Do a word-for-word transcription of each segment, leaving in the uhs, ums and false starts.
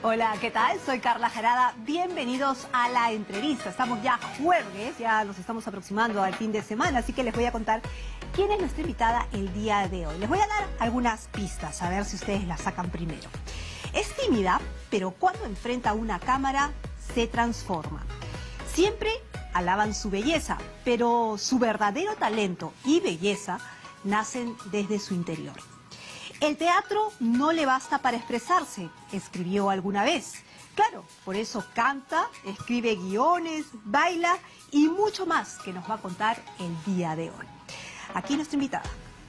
Hola, ¿qué tal? Soy Carla Jarada. Bienvenidos a la entrevista. Estamos ya jueves, ya nos estamos aproximando al fin de semana, así que les voy a contar quién es nuestra invitada el día de hoy. Les voy a dar algunas pistas, a ver si ustedes las sacan primero. Es tímida, pero cuando enfrenta una cámara se transforma. Siempre alaban su belleza, pero su verdadero talento y belleza nacen desde su interior. El teatro no le basta para expresarse, escribió alguna vez. Claro, por eso canta, escribe guiones, baila y mucho más que nos va a contar el día de hoy. Aquí nuestra invitada.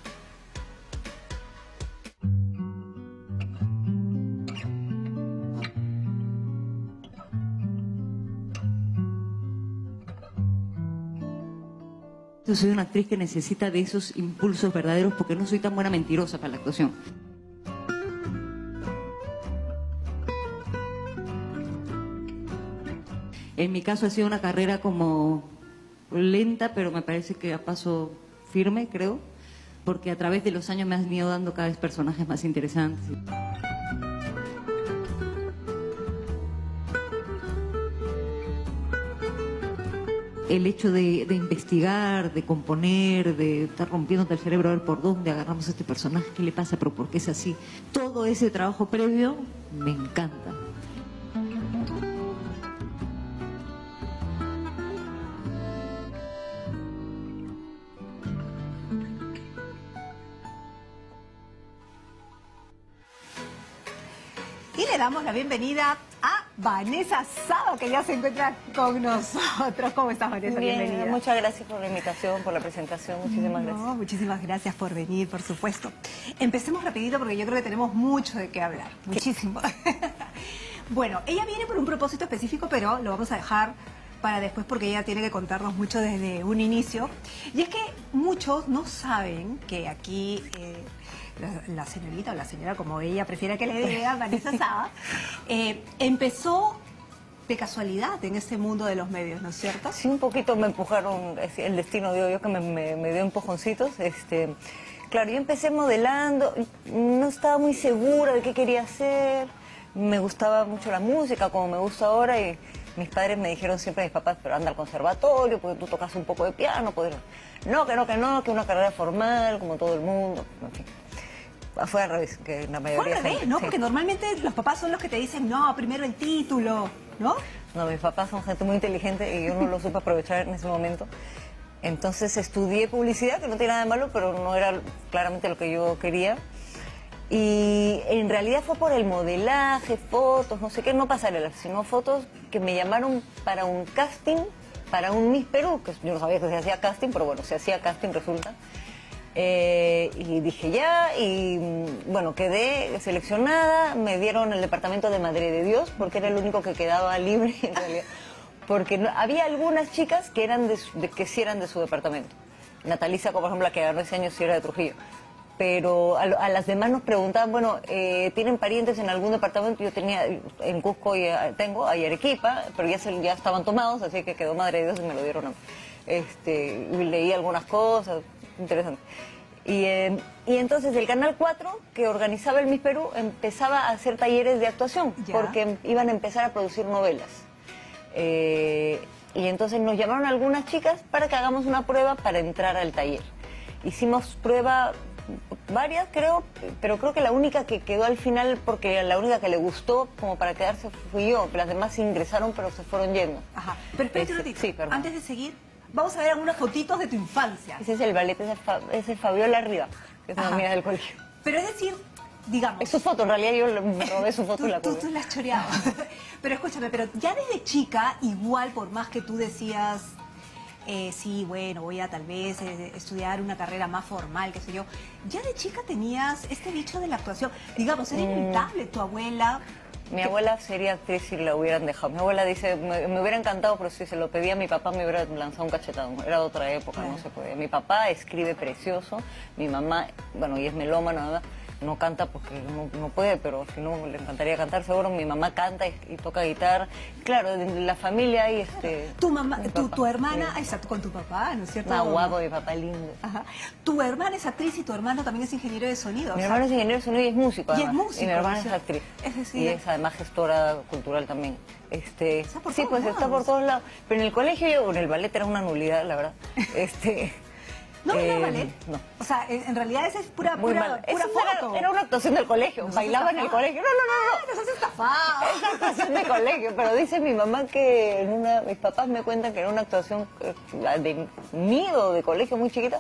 Yo soy una actriz que necesita de esos impulsos verdaderos porque no soy tan buena mentirosa para la actuación. En mi caso ha sido una carrera como lenta, pero me parece que a paso firme, creo, porque a través de los años me han ido dando cada vez personajes más interesantes. El hecho de, de investigar, de componer, de estar rompiéndote el cerebro a ver por dónde agarramos a este personaje, qué le pasa, pero por qué es así. Todo ese trabajo previo me encanta. Y le damos la bienvenida a Vanessa Saba, que ya se encuentra con nosotros. ¿Cómo estás, Vanessa? Bien, bienvenida. muchas gracias por la invitación, por la presentación. Muchísimas no, gracias. Muchísimas gracias por venir, por supuesto. Empecemos rapidito porque yo creo que tenemos mucho de qué hablar. Muchísimo. Bueno, ella viene por un propósito específico, pero lo vamos a dejar para después porque ella tiene que contarnos mucho desde un inicio. Y es que muchos no saben que aquí... Eh, La, la señorita o la señora, como ella prefiera que le diga, Vanessa Saba, eh, empezó de casualidad en este mundo de los medios, ¿no es cierto? Sí, un poquito me empujaron, el destino dio yo que me, me, me dio empujoncitos. Este, claro, yo empecé modelando, no estaba muy segura de qué quería hacer, me gustaba mucho la música, como me gusta ahora, y mis padres me dijeron siempre, mis papás, pero anda al conservatorio, porque tú tocas un poco de piano, pues, no, que no, que no, que una carrera formal, como todo el mundo, en fin. Fue al revés, que la mayoría... Fue al revés, gente, ¿no? sí. Porque normalmente los papás son los que te dicen, no, primero el título, ¿no? No, mis papás son gente muy inteligente y yo no lo supe aprovechar en ese momento. Entonces estudié publicidad, que no tiene nada de malo, pero no era claramente lo que yo quería. Y en realidad fue por el modelaje, fotos, no sé qué, no pasarelas, sino fotos que me llamaron para un casting, para un Miss Perú, que yo no sabía que se hacía casting, pero bueno, se hacía casting, resulta. Eh, y dije ya, y bueno, quedé seleccionada, me dieron el departamento de Madre de Dios, porque era el único que quedaba libre en realidad, porque no, había algunas chicas que eran de, de, que sí eran de su departamento. Natalisa, por ejemplo, la que ganó ese año, sí era de Trujillo. Pero a, a las demás nos preguntaban, bueno, eh, ¿tienen parientes en algún departamento? Yo tenía, en Cusco y, tengo, hay Arequipa, pero ya, se, ya estaban tomados, así que quedó Madre de Dios y me lo dieron a mí. Este, y leí algunas cosas, interesante. Y, eh, y entonces el Canal cuatro, que organizaba el Miss Perú, empezaba a hacer talleres de actuación, ya. porque iban a empezar a producir novelas. Eh, y entonces nos llamaron algunas chicas para que hagamos una prueba para entrar al taller. Hicimos prueba varias, creo, pero creo que la única que quedó al final, porque la única que le gustó como para quedarse fui yo, las demás ingresaron pero se fueron yendo. Ajá, pero espérate un Este, ratito, sí, perdón. antes de seguir, vamos a ver algunas fotitos de tu infancia. Ese es el ballet, ese es, Fa, ese es Fabiola Arriba, que es una Ajá. amiga del colegio. Pero es decir, digamos... Es su foto, en realidad yo me robé su foto tú, y la tú, colgué. tú la has choreado. Pero escúchame, pero ya desde chica, igual por más que tú decías, eh, sí, bueno, voy a tal vez eh, estudiar una carrera más formal, qué sé yo, ya de chica tenías este bicho de la actuación. Digamos, era inevitable, tu abuela... Mi abuela sería actriz si la hubieran dejado. Mi abuela dice, me, me hubiera encantado, pero si se lo pedía a mi papá me hubiera lanzado un cachetado. Era de otra época, Claro. no se podía. Mi papá escribe precioso, mi mamá, bueno, y es melómana, ¿verdad? no canta porque no, no puede, pero si no le encantaría cantar, seguro. Mi mamá canta y, y toca guitarra. Claro, en la familia hay este... Tu mamá, tu, papá, tu hermana, sí. exacto, con tu papá, ¿no es cierto? Más guapo, mi papá lindo. Ajá. Tu hermana es actriz y tu hermano también es ingeniero de sonido. Mi o sea, hermano es ingeniero de sonido y es músico, Y es además. músico, Y mi hermana o es sea, actriz. es decir- y es además gestora cultural también. Este, Está por sí, todos pues está por lados. todos lados. Pero en el colegio, yo, en el ballet era una nulidad, la verdad. Este, ¿No bailaba eh, ballet? No. O sea, en, en realidad esa es pura, Muy pura, mal. pura Eso era- foto. Era, una actuación del colegio. Nos has Bailaba en el estafado. colegio. No, no, no, no. Nos has estafado. Es actuación de colegio, pero dice mi mamá que en una, mis papás me cuentan que era una actuación eh, de nido, de colegio muy chiquita.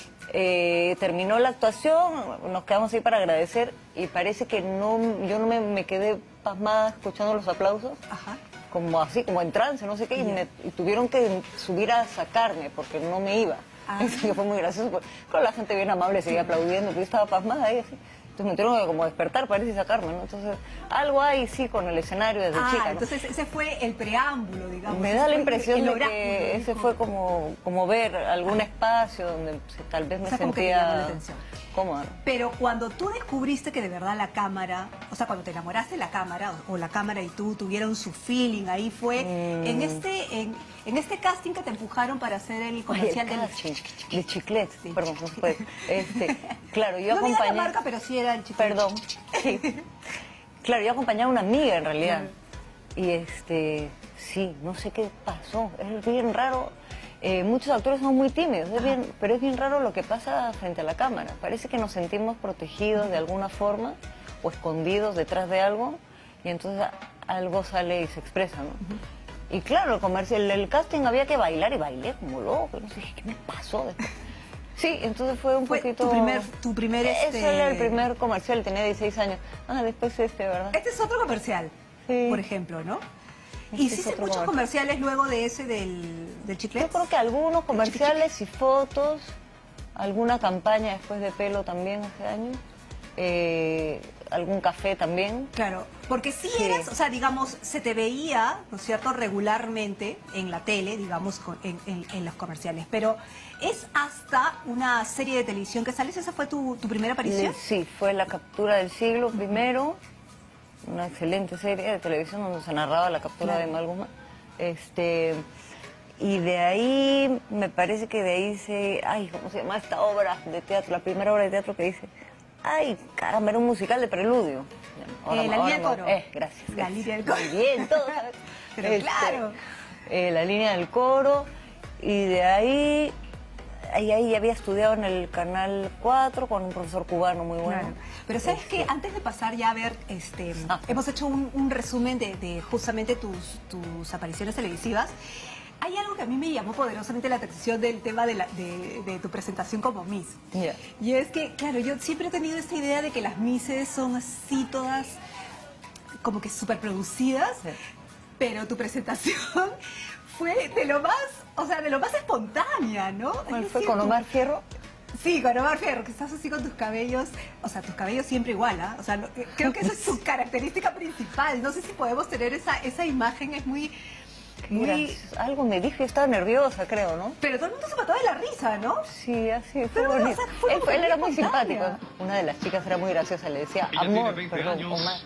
Eh, terminó la actuación, nos quedamos ahí para agradecer y parece que no, yo no me, me quedé pasmada escuchando los aplausos, Ajá. como así, como en trance, no sé qué, y, me, y tuvieron que subir a sacarme porque no me iba. Ah. Eso que fue muy gracioso, porque claro, la gente bien amable seguía aplaudiendo, pero yo estaba pasmada ahí así. Entonces me tuvieron que como despertar, parece, y sacarme, ¿no? Entonces, algo hay, sí, con el escenario desde Ah, chica, ¿no? entonces ese fue el preámbulo, digamos. Me Ese da la fue impresión el de oráculo, que ese dijo. fue como, como ver algún espacio donde se- tal vez me O sea, como que te llamó la sentía atención. cómoda. Pero cuando tú descubriste que de verdad la cámara, o sea, cuando te enamoraste de la cámara, o, o la cámara y tú tuvieron su feeling, ahí fue Mm. en este en, en este casting que te empujaron para hacer el Oye, comercial el del casting, de chiclet, Sí, perdón, no se puede. Este, claro, yo no digas acompañé... la marca, pero sí era el chiclet. Perdón, sí. Claro, yo acompañaba a una amiga en realidad. Y este, sí, no sé qué pasó, es bien raro. Eh, muchos actores son muy tímidos, es bien, pero es bien raro lo que pasa frente a la cámara. Parece que nos sentimos protegidos de alguna forma o escondidos detrás de algo y entonces a- algo sale y se expresa, ¿no? Y claro, el comercial, el, el casting había que bailar y bailé como loco, no sé qué me pasó después. Sí, entonces fue un Fue poquito... tu primer, tu primer Ese este... era el primer comercial, tenía dieciséis años. Ah, después este, ¿verdad? Este es otro comercial, Sí. por ejemplo, ¿no? Este ¿Hiciste es otro muchos comercial. comerciales luego de ese del, del Yo chiclet? creo que algunos comerciales y fotos, alguna campaña después de pelo también hace años, eh, algún café también. Claro, porque sí, Sí. eras, o sea, digamos, se te veía, ¿no es cierto?, regularmente en la tele, digamos, con- en, en- en los comerciales, pero es hasta una serie de televisión que sales, ¿esa fue tu, tu primera aparición? Sí, fue La Captura del Siglo primero, una excelente serie de televisión donde se narraba la captura Claro. de Mal Guzmán. Este, y de ahí, me parece que de ahí se... Ay, ¿cómo se llama esta obra de teatro? La primera obra de teatro que hice. Ay, caramba, era un musical de Preludio. Ahora- Eh, La ahora línea del me- coro. Eh, gracias. La gracias. línea del coro. Muy bien, todo, ¿sabes? Pero claro. eh, la línea del coro. Y de ahí... Ahí, ahí había estudiado en el Canal cuatro con un profesor cubano muy bueno. Claro. Pero sabes Este, que antes de pasar ya a ver, este, Ah. hemos hecho un, un resumen de, de justamente tus, tus apariciones televisivas. Hay algo que a mí me llamó poderosamente la atención del tema de, la- de- de tu presentación como Miss. Ya. Y es que, claro, yo siempre he tenido esta idea de que las Misses son así todas como que súper producidas, Sí. pero tu presentación fue de lo más, o sea, de lo más espontánea, ¿no? ¿Cuál Yo fue siento- con Omar Fierro? Sí, con Omar Fierro, que estás así con tus cabellos, o sea, tus cabellos siempre igual, ¿ah? O sea, no- creo que esa es tu característica principal. No sé si podemos tener esa, esa imagen, es muy... Mira, muy... algo me dijo, yo estaba nerviosa, creo, ¿no? Pero todo el mundo se mató de la risa, ¿no? Sí, así fue Pero, o bonito. sea, fue él, como él era muy espontánea. simpático. Una de las chicas era muy graciosa, le decía, Ella amor, tiene veinte perdón, años. Omar.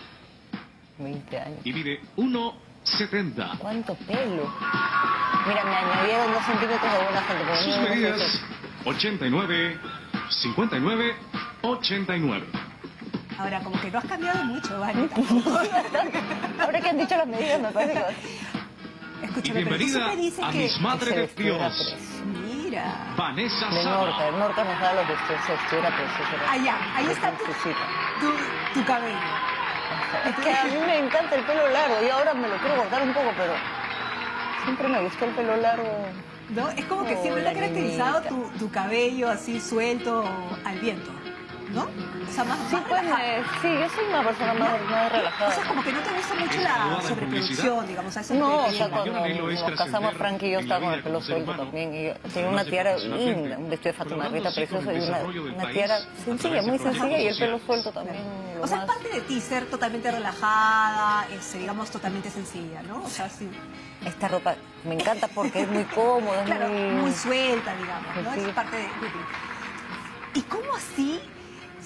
veinte años. y mide uno setenta. ¿Cuánto pelo? Mira, me añadieron dos centímetros de buena gente. porque Sus no, no sé medidas, eso. ochenta y nueve, cincuenta y nueve, ochenta y nueve. Ahora, como que no has cambiado mucho, ¿vale? Tampoco. Ahora que han dicho las medidas, me parece que... Y Escúchame, pero tú siempre bienvenida dices a que... Mis Madre se de vestiera Dios, preciosa. Mira. Vanessa De Norca, Saba. de Norca nos da los vestidos, se vestiera preciosa. Allá, ahí está tu, Necesita. tu, tu cabello. Es que a mí me encanta el pelo largo y ahora me lo quiero cortar un poco, pero siempre me gustó el pelo largo. ¿No? Es como que Oh, siempre te ha la caracterizado tu, niñita. tu cabello así suelto al viento, ¿no? O sea, más, Sí, más pues, relajado. eh, sí, yo soy una persona más, más O relajada. sea, como que no te gusta mucho Es la graduada en sobreproducción, publicidad. digamos, a eso No, te o quería sea, llegar. cuando mayor anhelo es nos casamos, trascender Frank y yo en estaba la con el vida pelo como ser suelto humano, también. Y yo tenía además una de tiara profesionalmente, linda, un vestido de Fátima colaborando Rita así con precioso el y una, desarrollo del una país tiara a través sencilla, de muy proyectos sencilla y el pelo sociales. suelto también. lo O sea, es más- parte de ti ser totalmente relajada, este, digamos, totalmente sencilla, ¿no? O sea, sí. Esta ropa me encanta porque es muy cómoda, es Claro, muy... muy suelta, digamos, ¿no? Sí. Es parte de, de ti. ¿Y cómo así?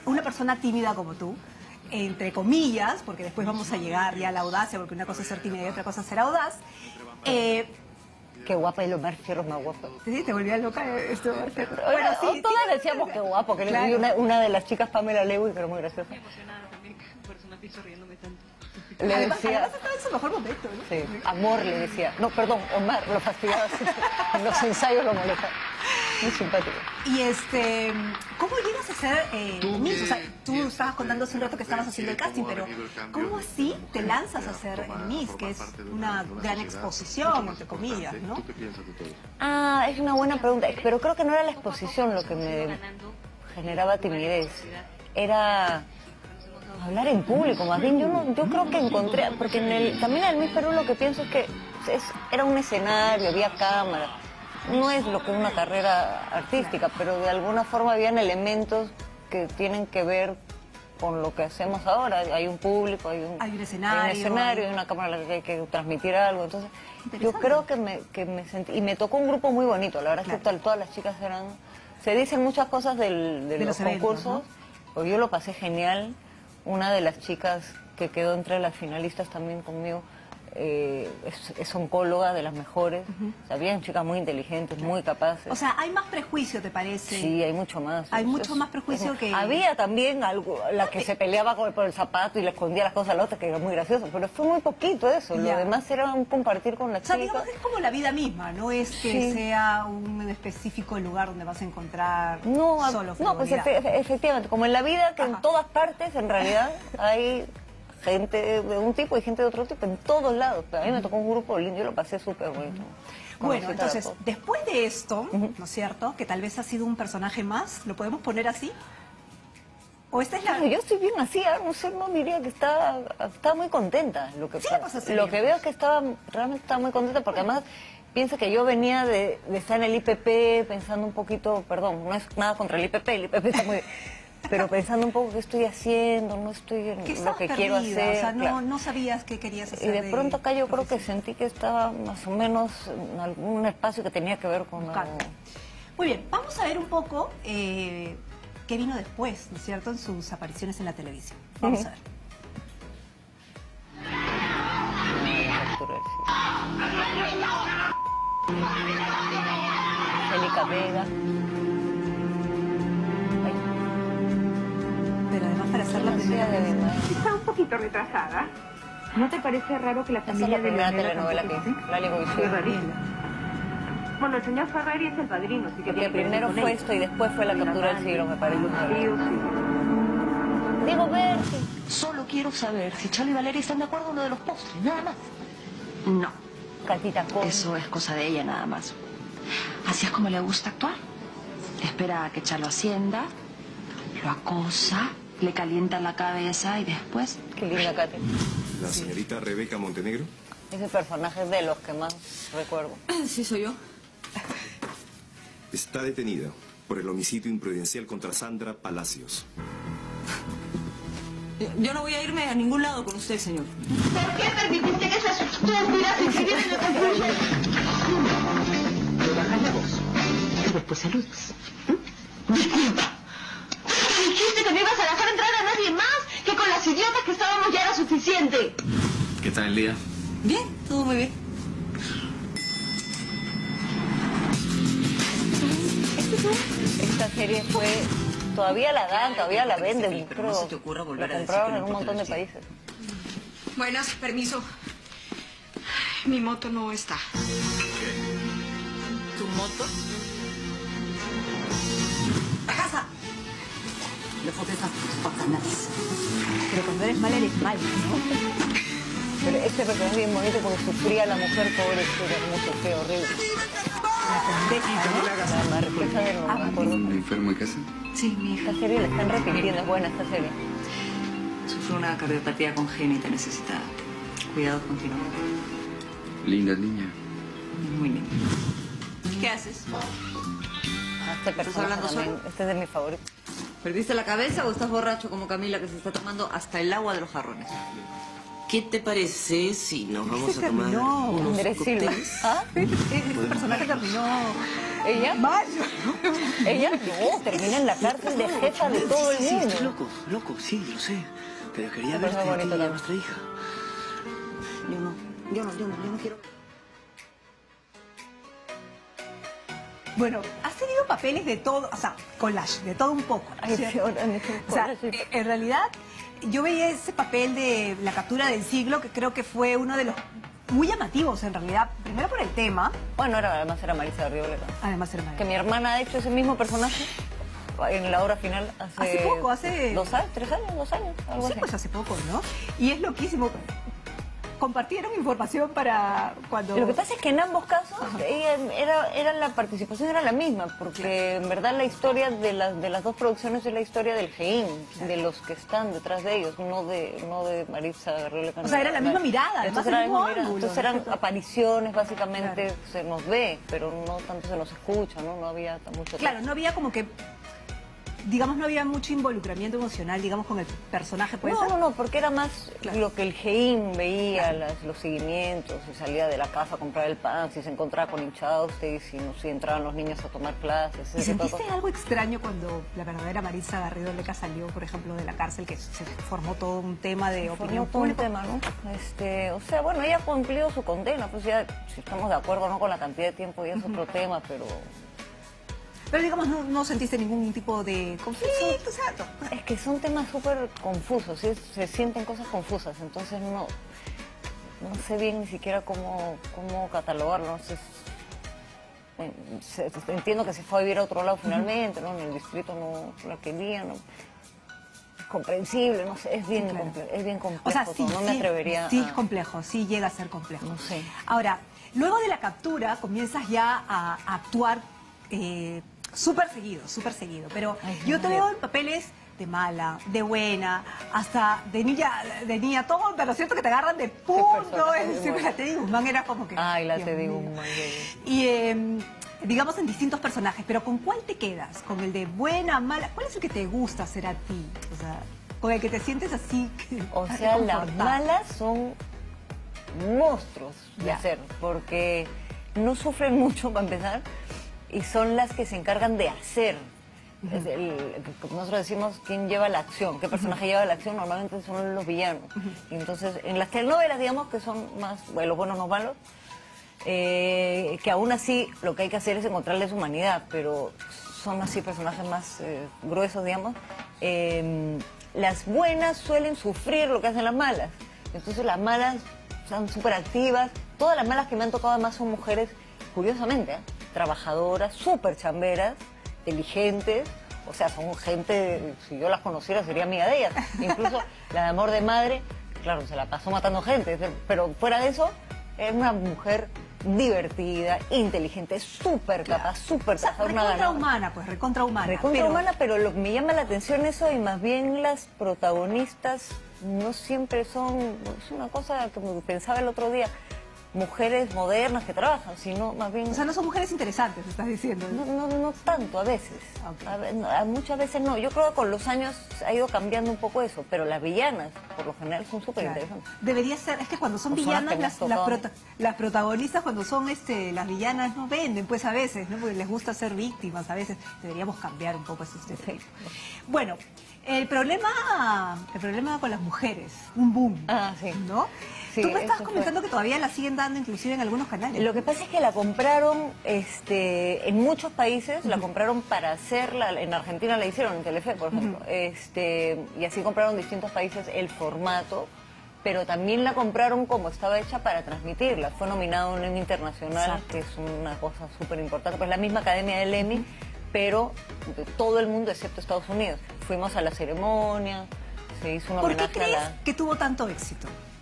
una persona tímida como tú, entre comillas, porque después vamos a llegar ya a la audacia, porque una cosa es ser tímida y otra cosa es ser audaz. Eh, Qué guapa, y los Omar Fierro más guapa. sí, te volvía loca esto. Bueno, sí, todas sí, decíamos que guapo, que claro. una, una de las chicas, Pamela Lewis, que era muy graciosa. Me emocionaba también, por eso me estoy riéndome tanto. Le además, decía... además estaba en su mejor momento, ¿no? Sí, amor le decía. No, perdón, Omar, lo fastidiaba así. En los ensayos lo molesta. Muy simpático. Y este, ¿cómo llegas a ser eh, Miss? O sea, tú estabas contando hace un rato que estabas haciendo el casting, pero ¿cómo así te lanzas a ser Miss? Que es una gran exposición, entre comillas, ¿no? Ah, es una buena pregunta. Pero creo que no era la exposición lo que me generaba timidez. Era hablar en público, más bien. Yo, no, yo creo que encontré, porque en el, también en el Miss Perú lo que pienso es que es, era un escenario, había cámara. No es lo que es una carrera artística, pero de alguna forma habían elementos que tienen que ver con lo que hacemos ahora. Hay un público, hay un, hay un escenario, hay un escenario, hay una cámara en la que hay que transmitir algo. Entonces, yo creo que me, que me sentí... Y me tocó un grupo muy bonito, la verdad es que todas las chicas eran... Se dicen muchas cosas del, de, de los, los concursos, eventos, ¿no? Pues yo lo pasé genial. Una de las chicas que quedó entre las finalistas también conmigo... Eh, es, es oncóloga de las mejores. Uh-huh. O sea, habían chicas muy inteligentes, claro. muy capaces. O sea, hay más prejuicio, ¿te parece? Sí, hay mucho más. Hay es, mucho es, más prejuicio es, que... Había también algo, la que se peleaba con, por el zapato y le escondía las cosas a la otra, que era muy gracioso, pero fue muy poquito eso. Ya. Lo demás era un compartir con las o sea, chicas. Digamos, es como la vida misma, no es que sí. sea un específico lugar donde vas a encontrar no, solo No, pues efe, efectivamente, como en la vida, que Ajá. en todas partes, en realidad, hay... gente de un tipo y gente de otro tipo, en todos lados. A mí me tocó un grupo lindo, yo lo pasé súper bonito. Bueno, entonces, después de esto, uh-huh. ¿no es cierto? Que tal vez ha sido un personaje más, ¿lo podemos poner así? ¿O esta es la...? Claro, yo estoy bien así, no sé, no diría que está, está muy contenta. Lo que, sí, pasa, lo que veo es que estaba, realmente estaba muy contenta, porque además piensa que yo venía de, de estar en el I P P pensando un poquito, perdón, no es nada contra el I P P, el I P P está muy... Pero pensando un poco qué estoy haciendo, no estoy en lo que perdida, quiero hacer. O sea, no, claro. no sabías qué querías hacer. Y de pronto acá yo creo que sí. sentí que estaba más o menos en algún espacio que tenía que ver con algo. Muy bien, vamos a ver un poco eh, qué vino después, ¿no es cierto?, en sus apariciones en la televisión. Vamos uh-huh. a ver. Angélica Vega. Pero además para hacer la primera de está un poquito retrasada. ¿No te parece raro que la familia es la de primera Leonela telenovela que Lali Goizueta? Bueno, el señor Ferrari es el padrino, así que... Porque primero fue esto y después fue la captura del siglo, me parece. Digo, ver Solo quiero saber si Charlie y Valeria están de acuerdo en lo de los postres, nada más. No. Catita con... Eso es cosa de ella nada más. Así es como le gusta actuar. Espera a que Charlo ascienda, lo acosa, le calienta la cabeza y después... Qué linda, Katy. ¿La señorita Rebeca Montenegro? Ese personaje es de los que más recuerdo. Sí, soy yo. Está detenida por el homicidio imprudencial contra Sandra Palacios. Yo no voy a irme a ningún lado con usted, señor. ¿Por qué permitiste que esas estúpidas inscribieran en la conclusión? Baja la voz y después saludas. Disculpa. Dijiste que no ibas a dejar entrar a nadie más, que con las idiotas que estábamos ya era suficiente. ¿Qué tal el día? Bien, todo muy bien. Esta serie fue... Todavía la dan, todavía la venden, pero creo. no se te ocurra volver la a decir compraron que en no un montón de importa el países. Buenas, permiso. Mi moto no está. ¿Tu moto? ¡A casa! Le falta esta patanaz. Pero cuando eres mal, eres mal, ¿no? Pero este personaje es bien bonito porque sufría la mujer, pobre, era como sufría horrible. La condesa, ¿no? La marquesa de no me acuerdo. ¿Un enfermo en casa? Sí, mi hija. Esta serie la están repitiendo, es buena esta serie. Sufre una cardiopatía congénita, necesita cuidado continuo. Linda niña. Muy linda. ¿Qué haces? Este personaje hablando también, solo? este es de mis favoritos. ¿Perdiste la cabeza o estás borracho como Camila que se está tomando hasta el agua de los jarrones? ¿Qué te parece si nos vamos Se a tomar terminó. unos Andrés Silva. cócteles? ¿Ah? Ese personaje terminó. ¿Ella? Mal. Ella no, termina en la cárcel de jefa de todo el Sí, mundo. estoy loco, loco, sí, lo sé. Pero quería Me parece verte a ti bonito y a también. nuestra hija. Yo no, yo no, yo no, yo no quiero... Bueno, has tenido papeles de todo, o sea, collage, de todo un poco. Ay, ¿cierto? sí, ahora han hecho un O sea, collage. eh, en realidad, yo veía ese papel de La captura del siglo, que creo que fue uno de los muy llamativos, en realidad. Primero por el tema. Bueno, era, además era Marisa de Rivera. Además, hermano. Que mi hermana ha hecho ese mismo personaje en la obra final hace... Hace poco, hace... ¿Dos años? ¿Tres años? ¿Dos años? Algo Sí, así. pues hace poco, ¿no? Y es loquísimo. Compartieron información para cuando... Lo que pasa es que en ambos casos ella era, era la participación era la misma, porque en verdad la historia de las, de las dos producciones es la historia del Gein, de los que están detrás de ellos, no de, no de Marisa Garriole. O sea, era la misma mirada, además Entonces, era la el mismo misma mirada. ángulo, Entonces eran ¿no? apariciones, básicamente Claro. se nos ve, pero no tanto se nos escucha, ¿no? No había tan mucho... Claro, no había como que... Digamos, no había mucho involucramiento emocional, digamos, con el personaje. ¿Puede No, ser? no, no, porque era más Claro. lo que el Gein veía, las- los seguimientos, si salía de la casa a comprar el pan, si se encontraba con Inchauste, si, no, si entraban los niños a tomar clases. ¿Y ese tipo de sentiste cosas. algo extraño cuando la verdadera Marisa Garrido Leca salió, por ejemplo, de la cárcel, que se formó todo un tema de Formó opinión todo un pública? tema, ¿no? Este, o sea, bueno, ella ha cumplido su condena, pues ya, si estamos de acuerdo o no con la cantidad de tiempo, ya es otro tema, pero... Pero digamos, no, no sentiste ningún tipo de conflicto, o sea, no. Es que son temas súper confusos, ¿sí? Se sienten cosas confusas, entonces no, no sé bien ni siquiera cómo, cómo catalogarlo. No sé, eh, se- se- entiendo que se fue a vivir a otro lado finalmente, ¿no? En el distrito no la querían, ¿no? Es comprensible, no sé, es bien, Claro. comple- es bien complejo, O sea, sí, todo, no me sí, atrevería sí a... es complejo, sí llega a ser complejo. No sé. Ahora, luego de la captura comienzas ya a, a actuar eh, súper seguido, súper seguido. Pero Ay, yo no te me veo veo. en papeles de mala, de buena, hasta de niña, de niña todo, pero siento que te agarran de punto. personaje Es muy decir, bueno. la Teddy Guzmán era como que... Ay, la Dios Teddy mío. Guzmán, ya, Y eh, digamos en distintos personajes, pero ¿con cuál te quedas? ¿Con el de buena, mala? ¿Cuál es el que te gusta hacer a ti? O sea, con el que te sientes así. que- O sea, las reconfortado. malas son monstruos de Ya. hacer, porque no sufren mucho para empezar y son las que se encargan de hacer. Es el- como nosotros decimos, ¿quién lleva la acción? ¿Qué personaje lleva la acción? Normalmente son los villanos. Y entonces, en las telenovelas, digamos, que son más, bueno, los buenos, los malos, eh, que aún así lo que hay que hacer es encontrarles humanidad, pero son así personajes más eh, gruesos, digamos. Eh, las buenas suelen sufrir lo que hacen las malas. Entonces las malas son súper activas. Todas las malas que me han tocado además son mujeres, curiosamente, ¿eh? trabajadoras, súper chamberas, inteligentes. O sea, son gente, si yo las conociera sería amiga de ellas. Incluso la de Amor de Madre, claro, se la pasó matando gente. Pero fuera de eso, es una mujer divertida, inteligente, súper capaz, súper O sea, trabajadora, una recontra ganadora. humana, pues, recontra humana. Recontra pero- humana, pero lo que me llama la atención eso, y más bien las protagonistas no siempre son, es una cosa que me pensaba el otro día, mujeres modernas que trabajan, sino más bien... O sea, no son mujeres interesantes, estás diciendo. No, no, no tanto a veces, Ok. a, ve- no, a muchas veces no. Yo creo que con los años ha ido cambiando un poco eso, pero las villanas, por lo general, son súper Claro. interesantes. Debería ser, es que cuando son O son las villanas, que las, más las, tocaban. prota- las protagonistas cuando son este, las villanas no venden, pues a veces, ¿no? Porque les gusta ser víctimas, a veces deberíamos cambiar un poco ese estereotipo. Bueno, el problema, el problema con las mujeres, un boom, Ah, sí. ¿no? Sí, Tú me estabas eso fue. comentando que todavía la siguen dando inclusive en algunos canales. Lo que pasa es que la compraron este, en muchos países, la compraron para hacerla, en Argentina la hicieron, en Telefe, por ejemplo, este, y así compraron distintos países el formato, pero también la compraron como estaba hecha para transmitirla. Fue nominado a un Emmy internacional, Exacto. que es una cosa súper importante, pues la misma academia del Emmy, pero de todo el mundo excepto Estados Unidos. Fuimos a la ceremonia, se hizo un ¿Por qué homenaje a crees la... que tuvo tanto éxito?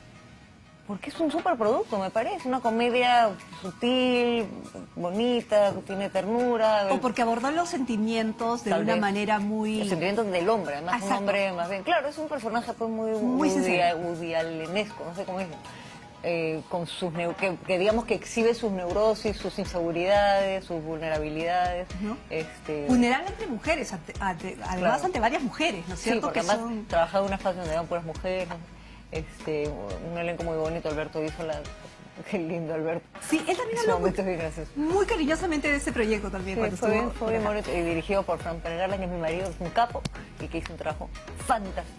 Porque es un superproducto, me parece. Una comedia sutil, bonita, que tiene ternura. ¿O porque abordó los sentimientos de Tal una vez. manera muy... Los sentimientos del hombre, además un Exacto. hombre más bien... Claro, es un personaje pues muy, Muy Woody, sincero. Woody Allenesco, no sé cómo dicen. Eh, con sus neu- que, que digamos que exhibe sus neurosis, sus inseguridades, sus vulnerabilidades. ¿No? este, Vulnerable entre mujeres, ante- ante- además Claro. ante varias mujeres, ¿no es Sí, cierto? porque que además son... trabajaba en un espacio donde eran puras mujeres. este, un elenco muy bonito. Alberto Isola, qué lindo Alberto. Sí, él también habló muy, muy cariñosamente de ese proyecto también. Sí, cuando fue, bien, fue bien acá. bonito, y dirigido por Fran Penagala, que es mi marido, es un capo, y que hizo un trabajo fantástico.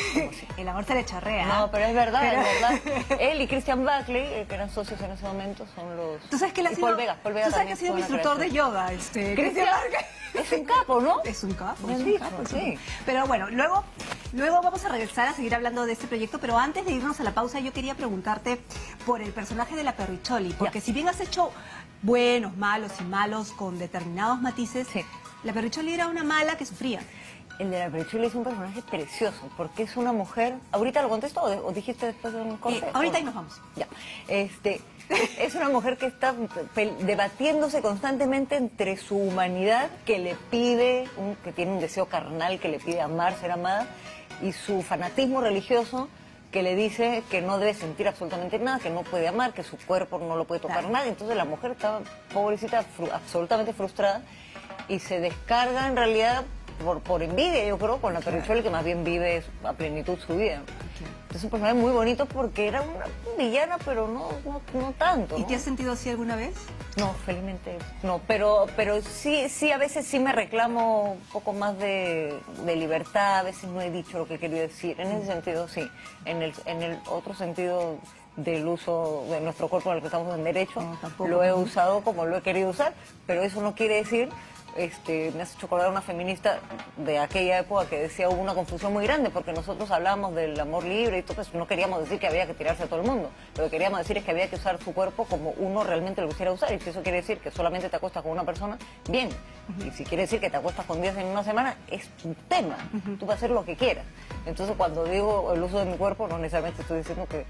El amor se le chorrea. No, pero es verdad, pero... es verdad. Él y Christian Buckley, que eran socios en ese momento, son los... Tú sabes que él ha y sido, Paul Vega, Paul Vega tú sabes que ha sido mi instructor de yoga, este, Christian Buckley. Es un capo, ¿no? Es un capo, Me es han un dicho, capo, es un sí. capo. Pero bueno, luego, luego vamos a regresar a seguir hablando de este proyecto, pero antes de irnos a la pausa yo quería preguntarte por el personaje de la Perricholi, porque Ya. si bien has hecho buenos, malos y malos con determinados matices, Sí. la Perricholi era una mala que sufría. El de la Perricholi es un personaje precioso, porque es una mujer... ¿Ahorita lo contesto o, de- o dijiste después de un corte? Eh, ahorita ¿O y no? nos vamos. Ya. Este, es una mujer que está pel- debatiéndose constantemente entre su humanidad, que le pide, un- que tiene un deseo carnal, que le pide amar, ser amada, y su fanatismo religioso, que le dice que no debe sentir absolutamente nada, que no puede amar, que su cuerpo no lo puede tocar Claro. nadie. Entonces la mujer está, pobrecita, fru- absolutamente frustrada, y se descarga en realidad por, por envidia, yo creo, con la Perricholi, que más bien vive a plenitud su vida. Entonces es un personaje muy bonito porque era una villana, pero no, no, no tanto, ¿Y ¿no? te has sentido así alguna vez? No, felizmente no, pero pero sí sí a veces sí me reclamo un poco más de, de libertad, a veces no he dicho lo que quería decir, en ese sentido sí, en el, en el otro sentido del uso de nuestro cuerpo en el que estamos en derecho, No, tampoco, lo he ¿no? usado como lo he querido usar, pero eso no quiere decir... Este, me has hecho acordar a una feminista de aquella época que decía hubo una confusión muy grande porque nosotros hablábamos del amor libre y todo eso, no queríamos decir que había que tirarse a todo el mundo, lo que queríamos decir es que había que usar su cuerpo como uno realmente lo quisiera usar, y si eso quiere decir que solamente te acuestas con una persona, bien, y si quiere decir que te acuestas con diez en una semana, es tu tema, tú vas a hacer lo que quieras. Entonces cuando digo el uso de mi cuerpo no necesariamente estoy diciendo que,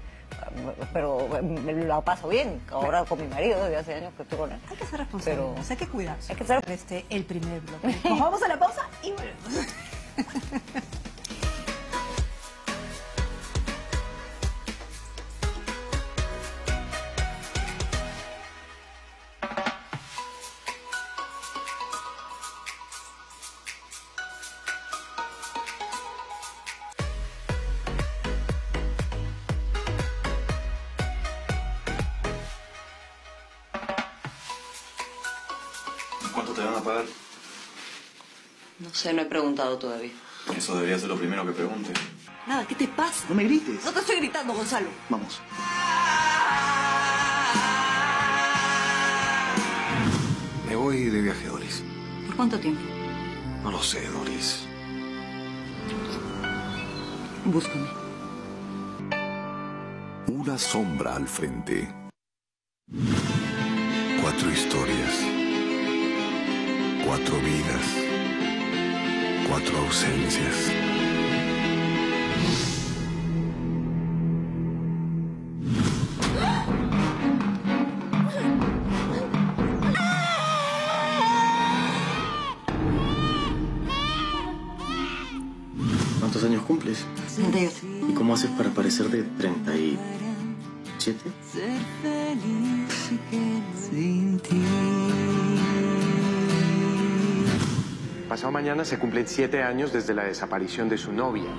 pero me la paso bien, ahora con mi marido desde hace años que estoy con él. Hay que ser responsable, Pero- o sea, hay que cuidarse. Hay que ser- Este, el primer bloque. Nos vamos a la pausa y volvemos. ¿Cuánto te van a pagar? No sé, no he preguntado todavía. Eso debería ser lo primero que pregunte. Nada, ¿qué te pasa? No me grites. No te estoy gritando, Gonzalo. Vamos. Me voy de viaje, Doris. ¿Por cuánto tiempo? No lo sé, Doris. Búscame. Una sombra al frente. Cuatro historias. Cuatro vidas. Cuatro ausencias. ¿Cuántos años cumples? treinta y ocho. ¿Y cómo haces para parecer de treinta y siete? Pasado mañana se cumplen siete años desde la desaparición de su novia.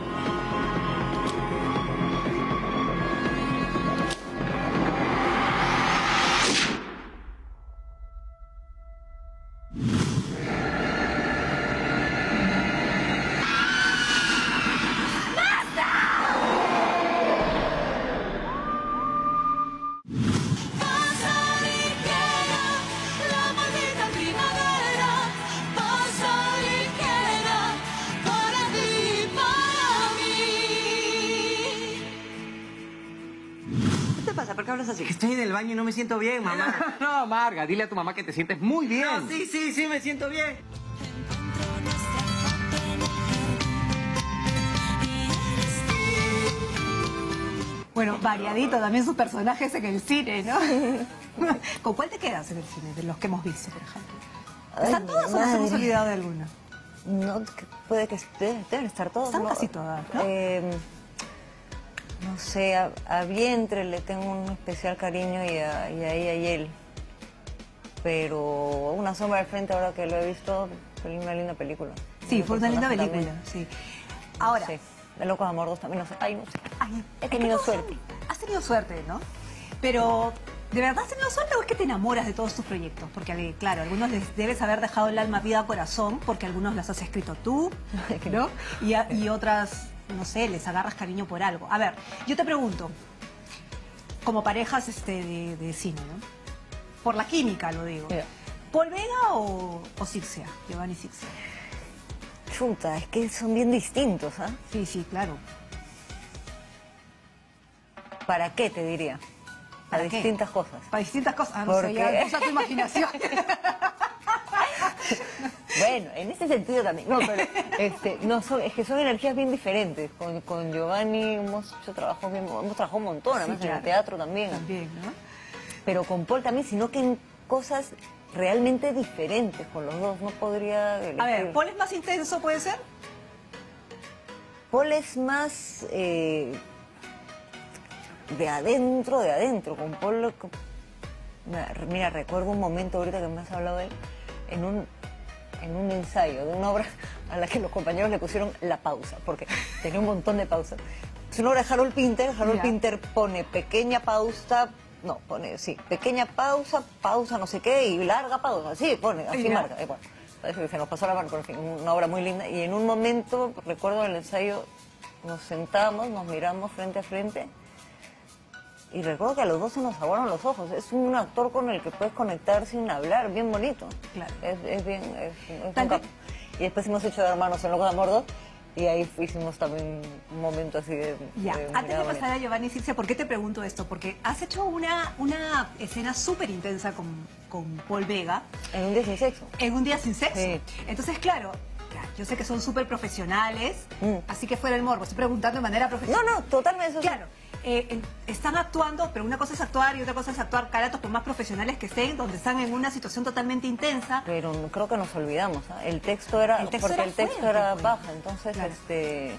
¿Qué te pasa? ¿Por qué hablas así? Estoy en el baño y no me siento bien, mamá. No, Marga, dile a tu mamá que te sientes muy bien. No, sí, sí, sí, me siento bien. Bueno, variadito también sus personajes en el cine, ¿no? ¿Con cuál te quedas en el cine, de los que hemos visto, por ejemplo? ¿Están todas o nos hemos olvidado de alguna? No, que puede que estén, deben estar todas. Están ¿no? casi todas, ¿no? Eh, no sé, a, a Vientre le tengo un especial cariño y a, y a ella y él. Pero Una sombra al frente, ahora que lo he visto, fue una linda película. Sí, fue una linda personaje película, también. sí. Ahora... Sí, de Locos Amor dos también, no sé. Ay, no sé. Ay, Ay, he tenido es que suerte. Son, has tenido suerte, ¿no? Pero, ¿de verdad has tenido suerte o es que te enamoras de todos tus proyectos? Porque, claro, algunos les debes haber dejado el alma, vida, corazón, porque algunos las has escrito tú, ¿no? Y, a, y otras, no sé, les agarras cariño por algo. A ver, yo te pregunto, como parejas este, de, de cine, ¿no? Por la química, lo digo. Yeah. ¿Paul Vega o, o Sixia? Giovanni Sixia. Chuta, es que son bien distintos, ¿ah? ¿eh? Sí, sí, claro. ¿Para qué, te diría? Para distintas qué? cosas. Para distintas cosas. Ah, no sé, ya usa tu imaginación. Bueno, en ese sentido también. No, pero este, no, son, es que son energías bien diferentes. Con, con Giovanni hemos hecho trabajos bien, hemos trabajado un montón, además sí, claro. En el teatro también. También, ¿no? Pero con Paul también, sino que en cosas realmente diferentes con los dos. No podría elegir. A ver, ¿Paul es más intenso, puede ser? Paul es más eh, de adentro, de adentro. Con Paul, con, mira, recuerdo un momento ahorita que me has hablado de él, en un, en un ensayo de una obra a la que los compañeros le pusieron la pausa, porque tenía un montón de pausas. Es una obra de Harold Pinter, Harold yeah. Pinter pone pequeña pausa, no, pone, sí, pequeña pausa, pausa no sé qué, y larga pausa, sí, pone, así yeah. marca. Y bueno, parece que se nos pasó la mano, pero en fin, una obra muy linda. Y en un momento, recuerdo el ensayo, nos sentamos, nos miramos frente a frente, y recuerdo que a los dos se nos aguaron los ojos. Es un actor con el que puedes conectar sin hablar, bien bonito. Claro. Es, es bien, es, es un capo. Y después hemos hecho de hermanos en Locos de Amor dos, y ahí hicimos también un momento así de... Ya, de antes de pasar bonita. a Giovanni Sixia, ¿por qué te pregunto esto? Porque has hecho una, una escena súper intensa con, con Paul Vega. En Un día sin sexo. En Un día sin sexo. Sí. Entonces, claro, yo sé que son súper profesionales, mm. así que fuera el morbo. Estoy preguntando de manera profesional. No, no, totalmente. Claro. Eh, están actuando, pero una cosa es actuar y otra cosa es actuar caratos por más profesionales que estén, donde están en una situación totalmente intensa. Pero creo que nos olvidamos, ¿eh? El texto era, el texto porque era el texto fuerte, era pues. baja, entonces claro. este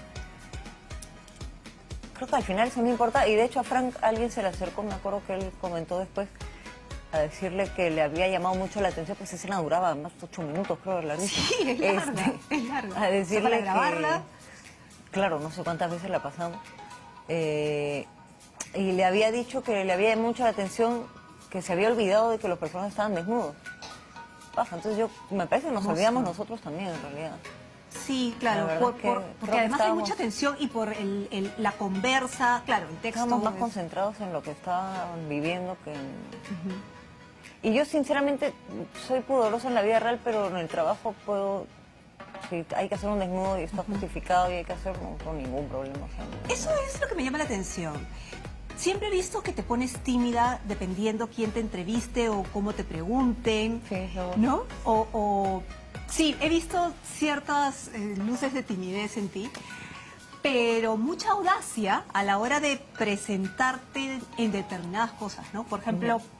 creo que al final eso no importa. Y de hecho a Frank alguien se le acercó, me acuerdo que él comentó después, a decirle que le había llamado mucho la atención, pues esa escena duraba más de ocho minutos, creo, la risa. Sí, es larga, este, es larga. A decirle para grabarla. Que, claro, no sé cuántas veces la pasamos. Eh, y le había dicho que le había llamado mucho la atención que se había olvidado de que los personajes estaban desnudos. Baja, entonces yo, me parece que nos no olvidamos sé. nosotros también, en realidad. Sí, claro, por, por, porque además estábamos, hay mucha tensión y por el, el, la conversa, claro, el texto. Estábamos más es... concentrados en lo que estaban viviendo que en... Uh-huh. Y yo sinceramente soy pudorosa en la vida real, pero en el trabajo puedo... Si hay que hacer un desnudo y está uh-huh. justificado y hay que hacerlo, no tengo ningún problema. O sea, no, Eso es lo que me llama la atención. Siempre he visto que te pones tímida dependiendo quién te entreviste o cómo te pregunten, sí, ¿no? O, o sí, he visto ciertas eh, luces de timidez en ti, pero mucha audacia a la hora de presentarte en determinadas cosas, ¿no? Por ejemplo, uh-huh.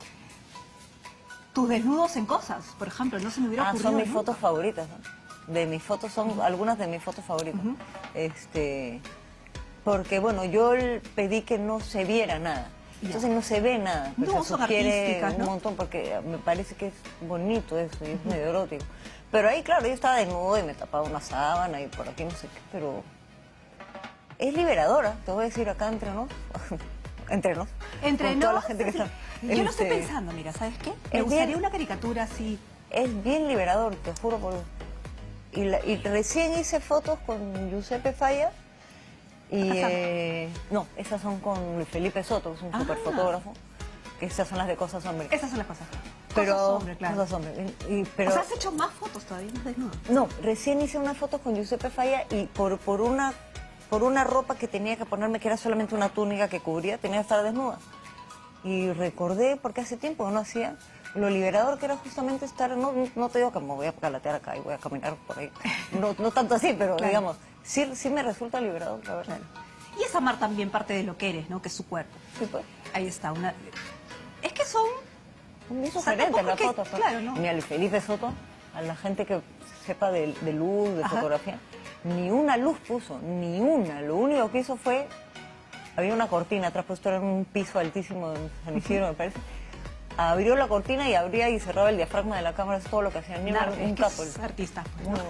tus desnudos en cosas, por ejemplo, no se me hubiera ah, ocurrido. Son mis nunca. fotos favoritas, ¿no? De mis fotos son uh-huh. algunas de mis fotos favoritas. Uh-huh. Este, porque bueno, yo pedí que no se viera nada. Yeah. Entonces no se ve nada. Pero no, se son sugiere ¿no? un montón porque me parece que es bonito eso y es uh-huh. medio erótico. Pero ahí, claro, yo estaba desnudo y me tapaba una sábana y por aquí no sé qué, pero es liberadora, te voy a decir acá entre nos. entre nos. Entre nos. Toda nos. la gente que está, yo este, lo estoy pensando, mira, ¿sabes qué? Me gustaría bien, una caricatura así. Es bien liberador, te juro por... Y, la, y recién hice fotos con Giuseppe Falla y eh, no, esas son con Luis Felipe Soto, que es un ah. super fotógrafo, que esas son las de Cosas Hombre. Esas son las cosas. Pero, cosas Hombre, claro. Cosas Hombre. Y, y, pero, o sea, has hecho más fotos todavía, no desnudo. No, recién hice unas fotos con Giuseppe Falla y por, por, una, por una ropa que tenía que ponerme, que era solamente una túnica que cubría, tenía que estar desnuda. Y recordé, porque hace tiempo que no hacía, lo liberador que era justamente estar, no, no te digo que me voy a calatear acá y voy a caminar por ahí, no, no tanto así, pero claro. digamos, sí, sí me resulta liberador, la verdad. Claro. Y es amar también parte de lo que eres, ¿no? Que es su cuerpo. Sí, pues. Ahí está, una... Es que son... Muy sugerentes las fotos. Claro, ¿no? Ni a Luis Felipe Soto, a la gente que sepa de, de luz, de Ajá. fotografía, ni una luz puso, ni una. Lo único que hizo fue, había una cortina atrás, puesto era en un piso altísimo en San Isidro, me parece. Abrió la cortina y abría y cerraba el diafragma de la cámara, es todo lo que hacían. Ni Claro, un capo. Artistas, pues, ¿no?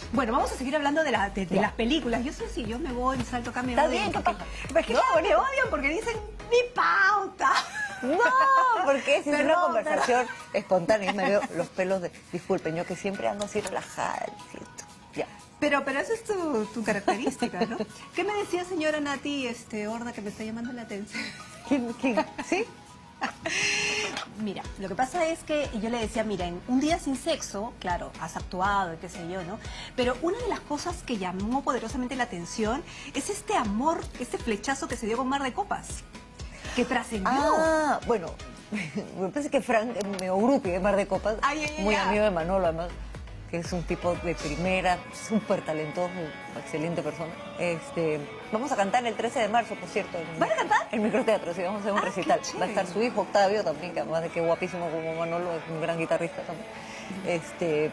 Bueno, vamos a seguir hablando de, la, de, de las películas. Yo sé si yo me voy, me salto acá, me Está odian. bien, ¿qué porque- pasa? Es que No, claro, me no. odian porque dicen mi pauta. No, porque es una Perdón, conversación espontánea. Y me veo los pelos de... Disculpen, yo que siempre ando así relajada, ¿cierto? Ya. Pero, pero esa es tu, tu característica, ¿no? ¿Qué me decía señora Nati este, Horda que me está llamando la atención? ¿Quién? quién? ¿Sí? Mira, lo que pasa es que yo le decía, mira, en Un día sin sexo, claro, has actuado y qué sé yo, ¿no? Pero una de las cosas que llamó poderosamente la atención es este amor, este flechazo que se dio con Mar de Copas, que trascendió. Ah, bueno, me parece que Frank es medio grupi de Mar de Copas, Ay, ay, ay, muy ay. amigo de Manolo además, que es un tipo de primera, súper talentoso, excelente persona. Este, vamos a cantar el trece de marzo, por cierto. En, ¿Van a cantar? En microteatro, sí, vamos a hacer un Ah, recital. qué chévere. Va a estar su hijo Octavio también, que además de que guapísimo como Manolo, es un gran guitarrista también. Este,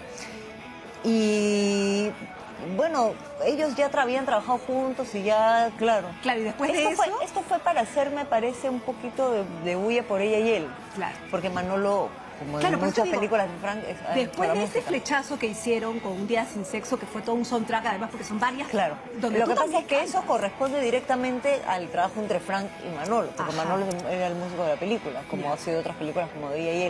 y bueno, ellos ya tra- habían trabajado juntos y ya, claro. Claro, y después de esto eso... Fue, esto fue para hacer, me parece, un poquito de, de bulla por ella y él. Claro. Porque Manolo, como Claro, en por eso muchas digo, películas de Frank, es Después para de ese música. flechazo que hicieron con Un día sin sexo, que fue todo un soundtrack, además, porque son varias... Claro. donde Lo tú que pasa también es que eso cantas. corresponde directamente al trabajo entre Frank y Manolo, porque Ajá. Manolo era el músico de la película, como Ya. ha sido otras películas como de ella y él.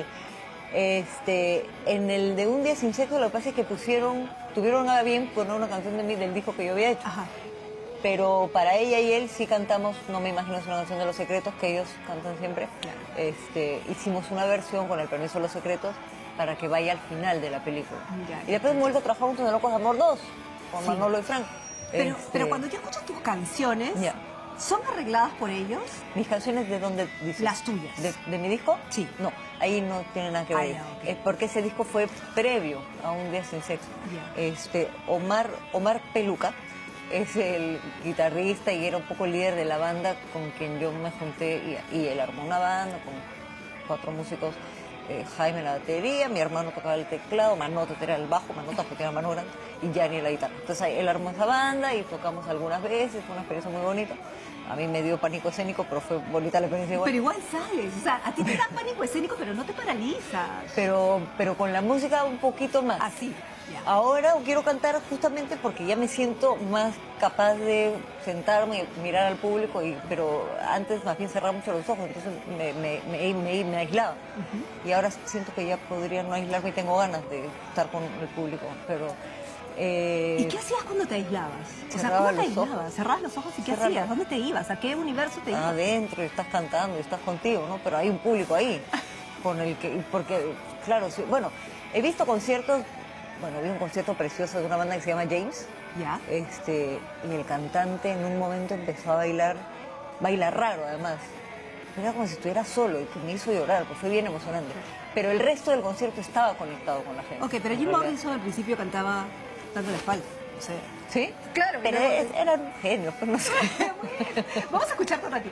Este, en el de Un día sin sexo, lo que pasa es que pusieron, tuvieron a bien poner una canción de mí del disco que yo había hecho. Ajá. Pero para ella y él sí cantamos No me imagino, es una canción de Los Secretos que ellos cantan siempre. Claro. Este, hicimos una versión con el permiso de Los Secretos para que vaya al final de la película. Ya, Y después hemos vuelto a trabajar juntos en Locos de Amor dos, con Sí. Manolo y Frank. Pero, Este, pero cuando yo escucho tus canciones, Ya. ¿son arregladas por ellos? ¿Mis canciones de dónde dices? Las tuyas. ¿De, de mi disco? Sí. No, ahí no tiene nada que Ah, ver. ya, ok. Es porque ese disco fue previo a Un día sin sexo. Ya. Este, Omar, Omar Peluca es el guitarrista y era un poco el líder de la banda con quien yo me junté y, y él armó una banda con cuatro músicos. eh, Jaime la batería, mi hermano tocaba el teclado, Manota era el bajo, Manota porque era mano grande, y Gianni la guitarra. Entonces ahí él armó esa banda y tocamos algunas veces, fue una experiencia muy bonita. A mí me dio pánico escénico, pero fue bonita la experiencia igual. Pero igual sales, o sea, a ti te da pánico escénico, pero no te paralizas. Pero, pero con la música un poquito más. Así, ya. Ahora quiero cantar justamente porque ya me siento más capaz de sentarme y mirar al público, y, pero antes más bien cerraba mucho los ojos, entonces me, me, me, me- me aislaba. Y ahora siento que ya podría no aislarme y tengo ganas de estar con el público, pero... eh, ¿Y qué hacías cuando te aislabas? O sea, cerraba ¿cómo te los aislabas? ojos. ¿Cerrabas los ojos y qué Cerraba. hacías? ¿Dónde te ibas? ¿A qué universo te ibas? adentro y estás cantando y estás contigo, ¿no? Pero hay un público ahí con el que, porque, claro, sí, bueno, he visto conciertos, bueno, vi un concierto precioso de una banda que se llama James, ¿Ya? este, y el cantante en un momento empezó a bailar, baila raro además, era como si estuviera solo y que me hizo llorar, pues fue bien emocionante, pero el resto del concierto estaba conectado con la gente. Ok, pero en Jim realidad. Morrison al principio cantaba dando la espalda. O sea, ¿Sí? Claro, pero pero- es- eran genios, pues no sé. vamos a escucharte un ratito.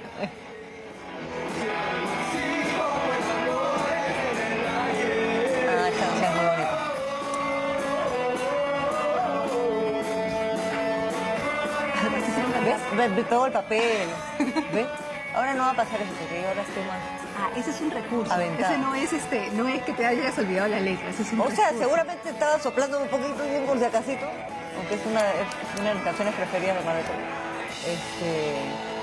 Ah, esta canción es muy bonita. ¿Ves? Me, me pegó el papel. ¿Ves? Ahora no va a pasar eso porque yo ahora estoy más... Ah, ese es un recurso. Aventada. Ese no es este, no es que te hayas olvidado la letra, ese es un O sea, recurso. seguramente estaba soplando un poquito bien por si acasito, aunque es una, es una de mis canciones preferidas de Mar de Copas. Este...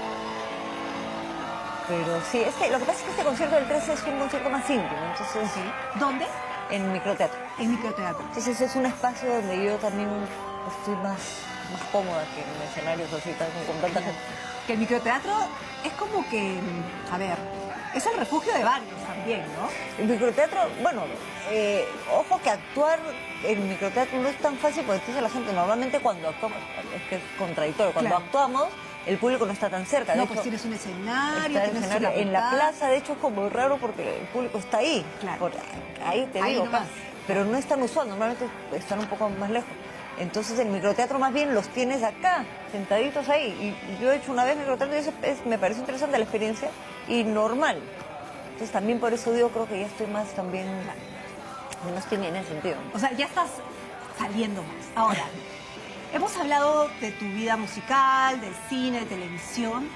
Pero sí, es que lo que pasa es que este concierto del trece es un concierto más íntimo, entonces... ¿Sí? ¿Dónde? En microteatro. En microteatro. Entonces es un espacio donde yo también estoy más, más cómoda que en escenarios así, tan- con tanta gente. Que el microteatro es como que, a ver, es el refugio de varios también, ¿no? El microteatro, bueno, eh, ojo que actuar en microteatro no es tan fácil porque dice la gente, normalmente cuando actuamos, es que es contradictorio, cuando Claro. actuamos el público no está tan cerca. De No, hecho, pues tienes un escenario, está el tienes escenario una en la pantalla. plaza, de hecho es como raro porque el público está ahí. Claro. Por- ahí te Ahí digo, nomás. acá. Pero no es tan usual, normalmente están un poco más lejos. Entonces el microteatro más bien los tienes acá, sentaditos ahí. Y yo he hecho una vez microteatro y eso es- me parece interesante la experiencia y normal. Entonces también por eso digo, creo que ya estoy más también, no estoy ni en ese sentido. O sea, ya estás saliendo más. Ahora, hemos hablado de tu vida musical, del cine, de televisión,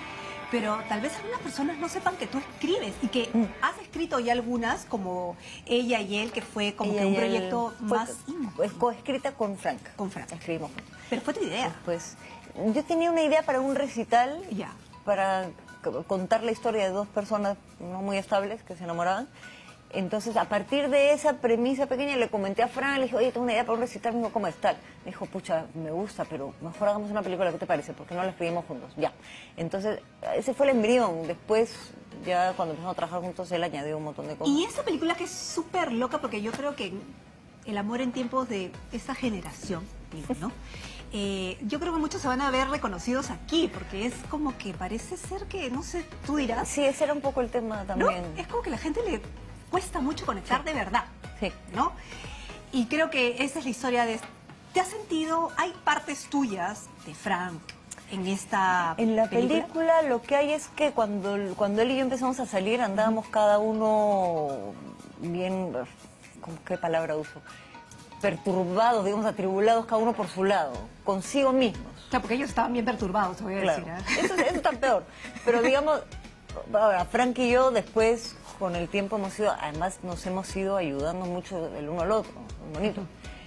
pero tal vez algunas personas no sepan que tú escribes y que mm. has escrito ya algunas, como Ella y Él, que fue como Ella que un y proyecto él más fue, íntimo. Pues coescrita con Frank. Con Frank. Escribimos. Pero fue tu idea. Pues yo tenía una idea para un recital, ya. para contar la historia de dos personas no muy estables que se enamoraban. Entonces, a partir de esa premisa pequeña, le comenté a Fran, le dije, oye, tengo una idea para un recital, me dijo, ¿cómo es tal? Me dijo, pucha, me gusta, pero mejor hagamos una película, ¿qué te parece? Porque no la escribimos juntos, ya. Entonces, ese fue el embrión. Después, ya cuando empezamos a trabajar juntos, él añadió un montón de cosas. Y esa película que es súper loca, porque yo creo que el amor en tiempos de esa generación, digo, ¿no? Eh, yo creo que muchos se van a ver reconocidos aquí, porque es como que parece ser que, no sé, tú dirás. Sí, ese era un poco el tema también. ¿No? Es como que la gente le cuesta mucho conectar sí. de verdad, sí. ¿no? Y creo que esa es la historia de... ¿Te has sentido, hay partes tuyas de Frank en esta En la película? película lo que hay es que cuando, cuando él y yo empezamos a salir, andábamos uh-huh. cada uno bien, ¿cómo, ¿qué palabra uso? Perturbados, digamos, atribulados, cada uno por su lado, consigo mismos. Claro, porque ellos estaban bien perturbados, te voy a claro. decir. ¿eh? Eso, eso está peor. Pero digamos, ahora, Frank y yo después, con el tiempo hemos ido, además nos hemos ido ayudando mucho el uno al otro, muy bonito.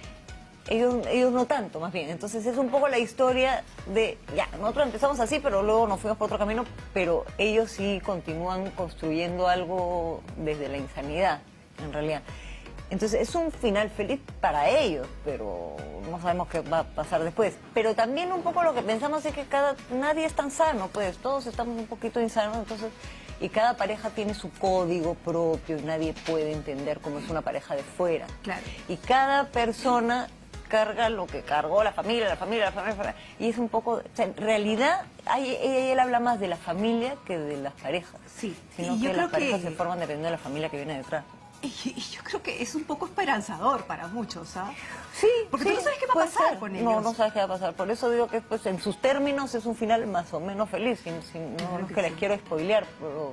Ellos, ellos no tanto, más bien. Entonces es un poco la historia de, ya, nosotros empezamos así, pero luego nos fuimos por otro camino, pero ellos sí continúan construyendo algo desde la insanidad, en realidad. Entonces es un final feliz para ellos, pero no sabemos qué va a pasar después. Pero también un poco lo que pensamos es que cada nadie es tan sano, pues todos estamos un poquito insanos, entonces y cada pareja tiene su código propio y nadie puede entender cómo es una pareja de fuera. Claro. Y cada persona carga lo que cargó la familia, la familia, la familia, la familia. Y es un poco, o sea, en realidad hay, ella, él habla más de la familia que de las parejas. Sí. Sino y yo que creo las parejas que... se forman dependiendo de la familia que viene detrás. Y, y yo creo que es un poco esperanzador para muchos, ¿sabes? Sí, porque sí, tú no sabes qué va a pasar ser. con ellos. No, no sabes qué va a pasar. Por eso digo que pues, en sus términos es un final más o menos feliz. Sin, sin, no claro es que, que sí. les quiero spoilear, pero...